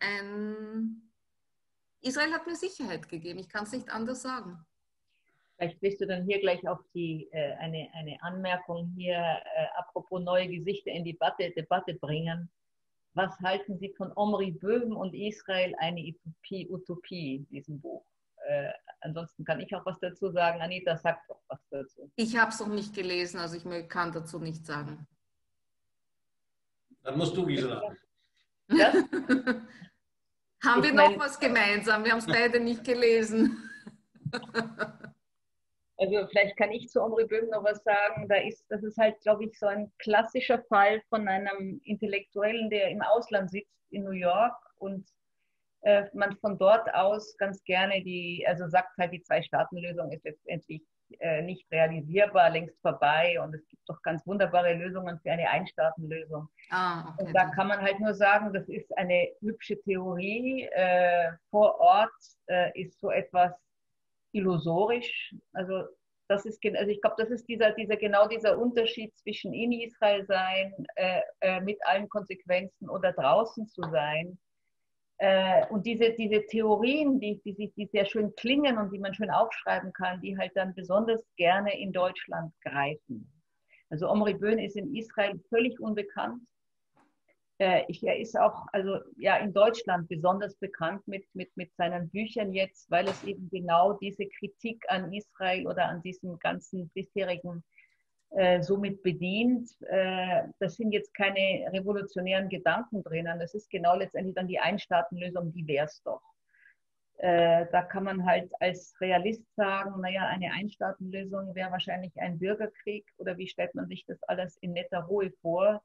Israel hat mir Sicherheit gegeben. Ich kann es nicht anders sagen. Vielleicht willst du dann hier gleich auf eine Anmerkung hier, apropos neue Gesichter in die Debatte bringen. Was halten Sie von Omri Böhm und Israel, eine Utopie, diesem Buch? Ansonsten kann ich auch was dazu sagen. Anita, sag doch was dazu. Ich habe es noch nicht gelesen, also ich kann dazu nichts sagen. Dann musst du, Gisela. Das? Haben wir noch was gemeinsam? Wir haben es beide nicht gelesen. Also vielleicht kann ich zu Omri Böhm noch was sagen. Das ist halt, glaube ich, so ein klassischer Fall von einem Intellektuellen, der im Ausland sitzt, in New York, und man von dort aus ganz gerne also sagt halt, die Zwei-Staaten-Lösung ist letztendlich nicht realisierbar, längst vorbei, und es gibt doch ganz wunderbare Lösungen für eine Ein-Staaten-Lösung. Okay. Und da kann man halt nur sagen, das ist eine hübsche Theorie. Vor Ort ist so etwas illusorisch. Also ich glaube, das ist genau dieser Unterschied zwischen in Israel sein, mit allen Konsequenzen, oder draußen zu sein. Und diese Theorien, die sehr schön klingen und die man schön aufschreiben kann, die halt dann besonders gerne in Deutschland greifen. Also Omri Böhm ist in Israel völlig unbekannt. Er ist auch in Deutschland besonders bekannt mit seinen Büchern jetzt, weil es eben genau diese Kritik an Israel oder an diesem ganzen bisherigen somit bedient. Das sind jetzt keine revolutionären Gedanken drinnen. Das ist genau letztendlich dann die Ein-Staaten-Lösung, die wäre es doch. Da kann man halt als Realist sagen, naja, eine Ein-Staaten-Lösung wäre wahrscheinlich ein Bürgerkrieg, oder wie stellt man sich das alles in netter Ruhe vor?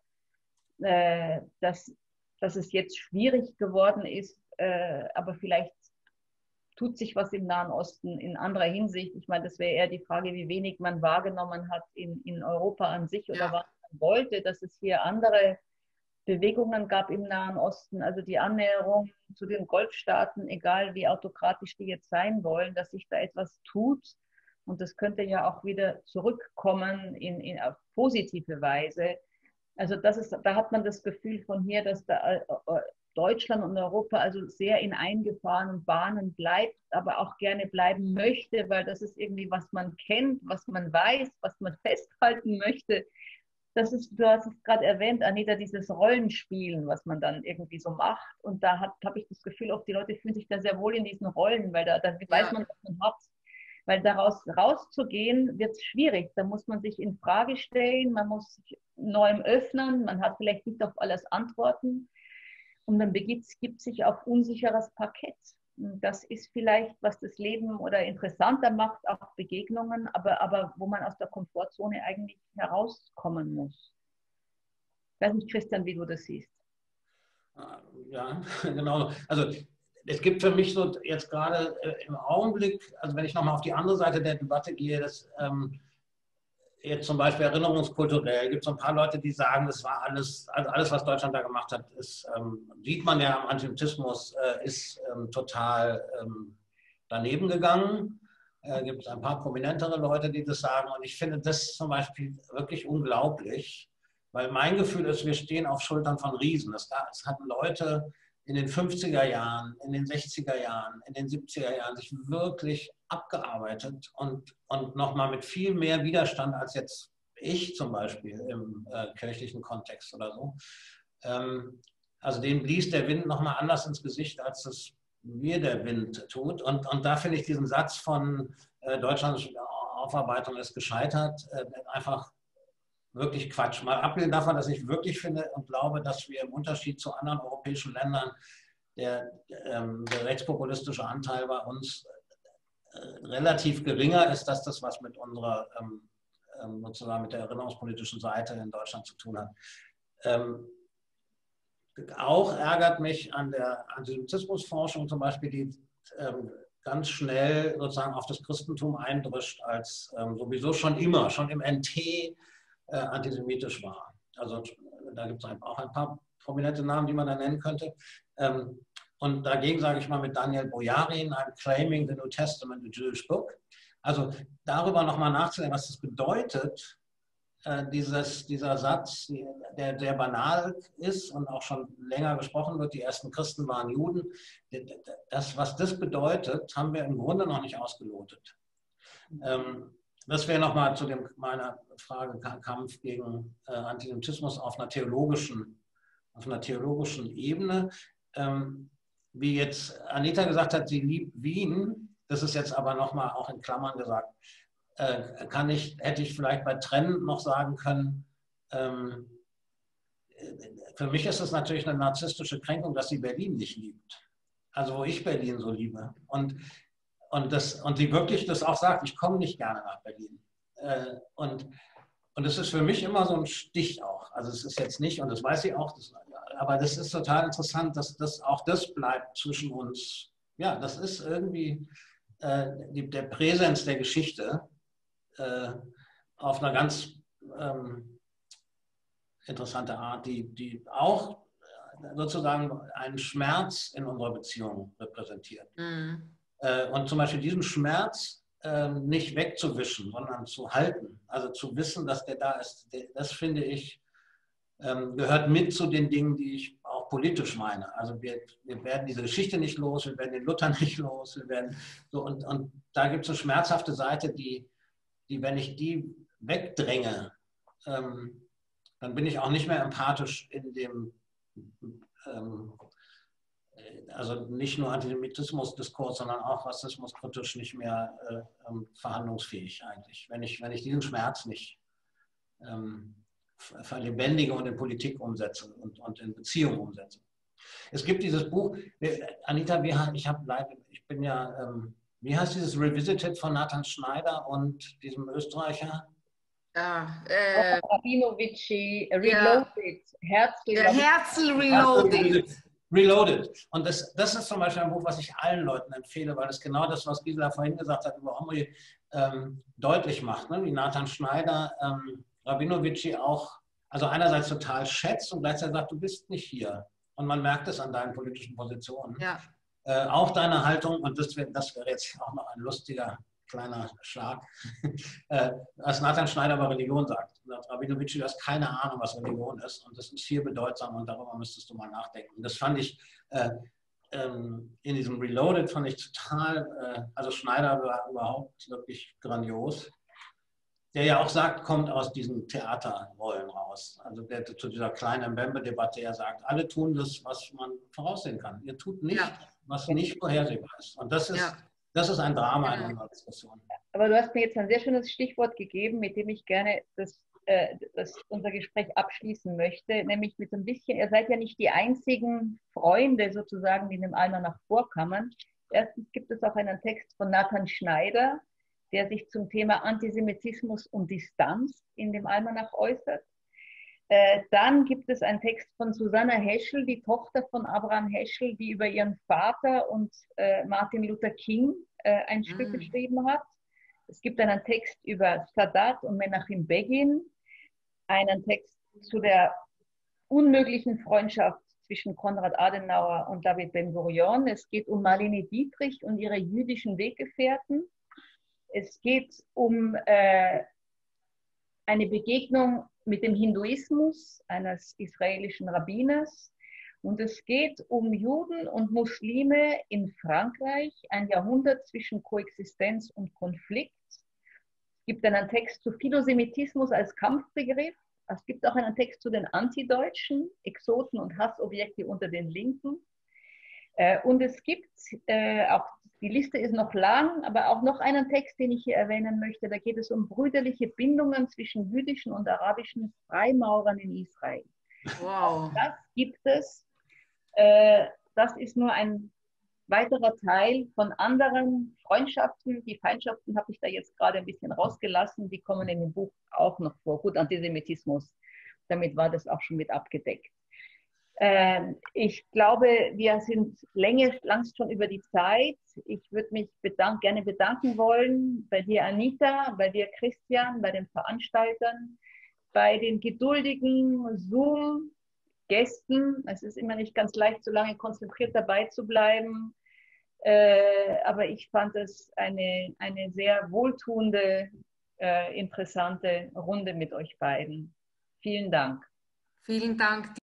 Dass es jetzt schwierig geworden ist, aber vielleicht tut sich was im Nahen Osten in anderer Hinsicht. Ich meine, das wäre eher die Frage, wie wenig man wahrgenommen hat in Europa an sich oder was man wollte, dass es hier andere Bewegungen gab im Nahen Osten, also die Annäherung zu den Golfstaaten, egal wie autokratisch die jetzt sein wollen, dass sich da etwas tut. Und das könnte ja auch wieder zurückkommen auf positive Weise. Also da hat man das Gefühl von hier, dass da Deutschland und Europa also sehr in eingefahrenen Bahnen bleibt, aber auch gerne bleiben möchte, weil das ist irgendwie, was man kennt, was man weiß, was man festhalten möchte. Du hast es gerade erwähnt, Anita, dieses Rollenspielen, was man dann irgendwie so macht. Und da habe ich das Gefühl, auch die Leute fühlen sich da sehr wohl in diesen Rollen, weil da weiß man, was man hat. Weil daraus rauszugehen, wird es schwierig. Da muss man sich in Frage stellen, man muss sich neuem öffnen, man hat vielleicht nicht auf alles Antworten. Und dann gibt sich auf unsicheres Parkett. Das ist vielleicht, was das Leben oder interessanter macht, auch Begegnungen, aber wo man aus der Komfortzone eigentlich herauskommen muss. Ich weiß nicht, Christian, wie du das siehst. Ja, genau. Also es gibt für mich so jetzt gerade im Augenblick, also wenn ich nochmal auf die andere Seite der Debatte gehe, dass jetzt zum Beispiel erinnerungskulturell gibt es ein paar Leute, die sagen, das war alles, also alles, was Deutschland da gemacht hat, sieht man ja am Antisemitismus, ist total daneben gegangen. Gibt es ein paar prominentere Leute, die das sagen. Und ich finde das zum Beispiel wirklich unglaublich, weil mein Gefühl ist, wir stehen auf Schultern von Riesen. Es hatten Leute in den 50er Jahren, in den 60er Jahren, in den 70er Jahren sich wirklich abgearbeitet und nochmal mit viel mehr Widerstand als jetzt ich zum Beispiel im kirchlichen Kontext oder so. Also denen blies der Wind nochmal anders ins Gesicht, als es mir der Wind tut. Und da finde ich diesen Satz von Deutschlands Aufarbeitung ist gescheitert einfach wirklich Quatsch. Mal abgesehen davon, dass ich wirklich finde und glaube, dass wir im Unterschied zu anderen europäischen Ländern der rechtspopulistische Anteil bei uns relativ geringer ist, dass das was mit unserer sozusagen mit der erinnerungspolitischen Seite in Deutschland zu tun hat. Auch ärgert mich an der Antisemitismusforschung zum Beispiel, die ganz schnell sozusagen auf das Christentum eindrischt, als sowieso schon immer, schon im NT antisemitisch war. Also da gibt es auch ein paar prominente Namen, die man da nennen könnte. Und dagegen sage ich mal mit Daniel Boyarin, I'm claiming the New Testament, a Jewish book. Also darüber nochmal nachzudenken, was das bedeutet, dieser Satz, der sehr banal ist und auch schon länger gesprochen wird, die ersten Christen waren Juden. Was das bedeutet, haben wir im Grunde noch nicht ausgelotet. Das wäre nochmal zu meiner Frage, Kampf gegen Antisemitismus auf einer theologischen Ebene. Wie jetzt Anita gesagt hat, sie liebt Wien, das ist jetzt aber nochmal auch in Klammern gesagt, hätte ich vielleicht bei Trennen noch sagen können, für mich ist es natürlich eine narzisstische Kränkung, dass sie Berlin nicht liebt. Also wo ich Berlin so liebe. Und sie wirklich das auch sagt, ich komme nicht gerne nach Berlin. Und das ist für mich immer so ein Stich auch. Also es ist jetzt nicht, und das weiß sie auch, aber das ist total interessant, dass auch das bleibt zwischen uns. Ja, das ist irgendwie der Präsens der Geschichte auf einer ganz interessante Art, die auch sozusagen einen Schmerz in unserer Beziehung repräsentiert. Und zum Beispiel diesen Schmerz nicht wegzuwischen, sondern zu halten. Also zu wissen, dass der da ist, das finde ich, gehört mit zu den Dingen, die ich auch politisch meine. Also wir werden diese Geschichte nicht los, wir werden den Luther nicht los, wir werden so, und da gibt es eine schmerzhafte Seite, die, wenn ich die wegdränge, dann bin ich auch nicht mehr empathisch in dem, also nicht nur Antisemitismus-Diskurs, sondern auch rassismuskritisch nicht mehr verhandlungsfähig eigentlich. Wenn ich diesen Schmerz nicht verlebendige und in Politik umsetze und in Beziehungen umsetze. Es gibt dieses Buch, Anita, wie heißt dieses Revisited von Nathan Schneider und diesem Österreicher? Rabinowitschi, Reloaded, Herzl Reloaded. Reloaded. Und das ist zum Beispiel ein Buch, was ich allen Leuten empfehle, weil es genau das, was Gisela vorhin gesagt hat, über Omri deutlich macht. Ne? Wie Nathan Schneider Rabinowitschi auch, also einerseits total schätzt und gleichzeitig sagt, du bist nicht hier. Und man merkt es an deinen politischen Positionen. Ja. Auch deine Haltung, und das wäre jetzt auch noch ein lustiger kleiner Schlag, was Nathan Schneider über Religion sagt. Rabinowitschi, du hast keine Ahnung, was Religion ist, und das ist viel bedeutsam und darüber müsstest du mal nachdenken. Und das fand ich in diesem Reloaded fand ich total, also Schneider war überhaupt wirklich grandios. Der ja auch sagt, kommt aus diesen Theaterrollen raus. Also der zu dieser kleinen Mbembe-Debatte, er sagt, alle tun das, was man voraussehen kann. Ihr tut nicht, was nicht vorhersehbar ist. Und das ist ein Drama in unserer Diskussion. Aber du hast mir jetzt ein sehr schönes Stichwort gegeben, mit dem ich gerne unser Gespräch abschließen möchte, nämlich mit so ein bisschen, ihr seid ja nicht die einzigen Freunde sozusagen, die in dem Almanach vorkamen. Erstens gibt es auch einen Text von Nathan Schneider, der sich zum Thema Antisemitismus und Distanz in dem Almanach äußert. Dann gibt es einen Text von Susanna Heschel, die Tochter von Abraham Heschel, die über ihren Vater und Martin Luther King ein Stück geschrieben hat. Es gibt einen Text über Sadat und Menachem Begin, einen Text zu der unmöglichen Freundschaft zwischen Konrad Adenauer und David Ben-Gurion. Es geht um Marlene Dietrich und ihre jüdischen Weggefährten. Es geht um eine Begegnung mit dem Hinduismus eines israelischen Rabbiners. Und es geht um Juden und Muslime in Frankreich, ein Jahrhundert zwischen Koexistenz und Konflikt. Es gibt einen Text zu Philosemitismus als Kampfbegriff. Es gibt auch einen Text zu den Antideutschen, Exoten und Hassobjekte unter den Linken. Und es gibt auch, die Liste ist noch lang, aber auch noch einen Text, den ich hier erwähnen möchte. Da geht es um brüderliche Bindungen zwischen jüdischen und arabischen Freimaurern in Israel. Wow. Das gibt es. Das ist nur ein weiterer Teil von anderen Freundschaften. Die Feindschaften habe ich da jetzt gerade ein bisschen rausgelassen. Die kommen in dem Buch auch noch vor. Gut, Antisemitismus. Damit war das auch schon mit abgedeckt. Ich glaube, wir sind längst schon über die Zeit. Ich würde mich gerne bedanken wollen bei dir, Anita, bei dir, Christian, bei den Veranstaltern, bei den geduldigen Zoom-Gästen. Es ist immer nicht ganz leicht, so lange konzentriert dabei zu bleiben. Aber ich fand es eine sehr wohltuende, interessante Runde mit euch beiden. Vielen Dank. Vielen Dank.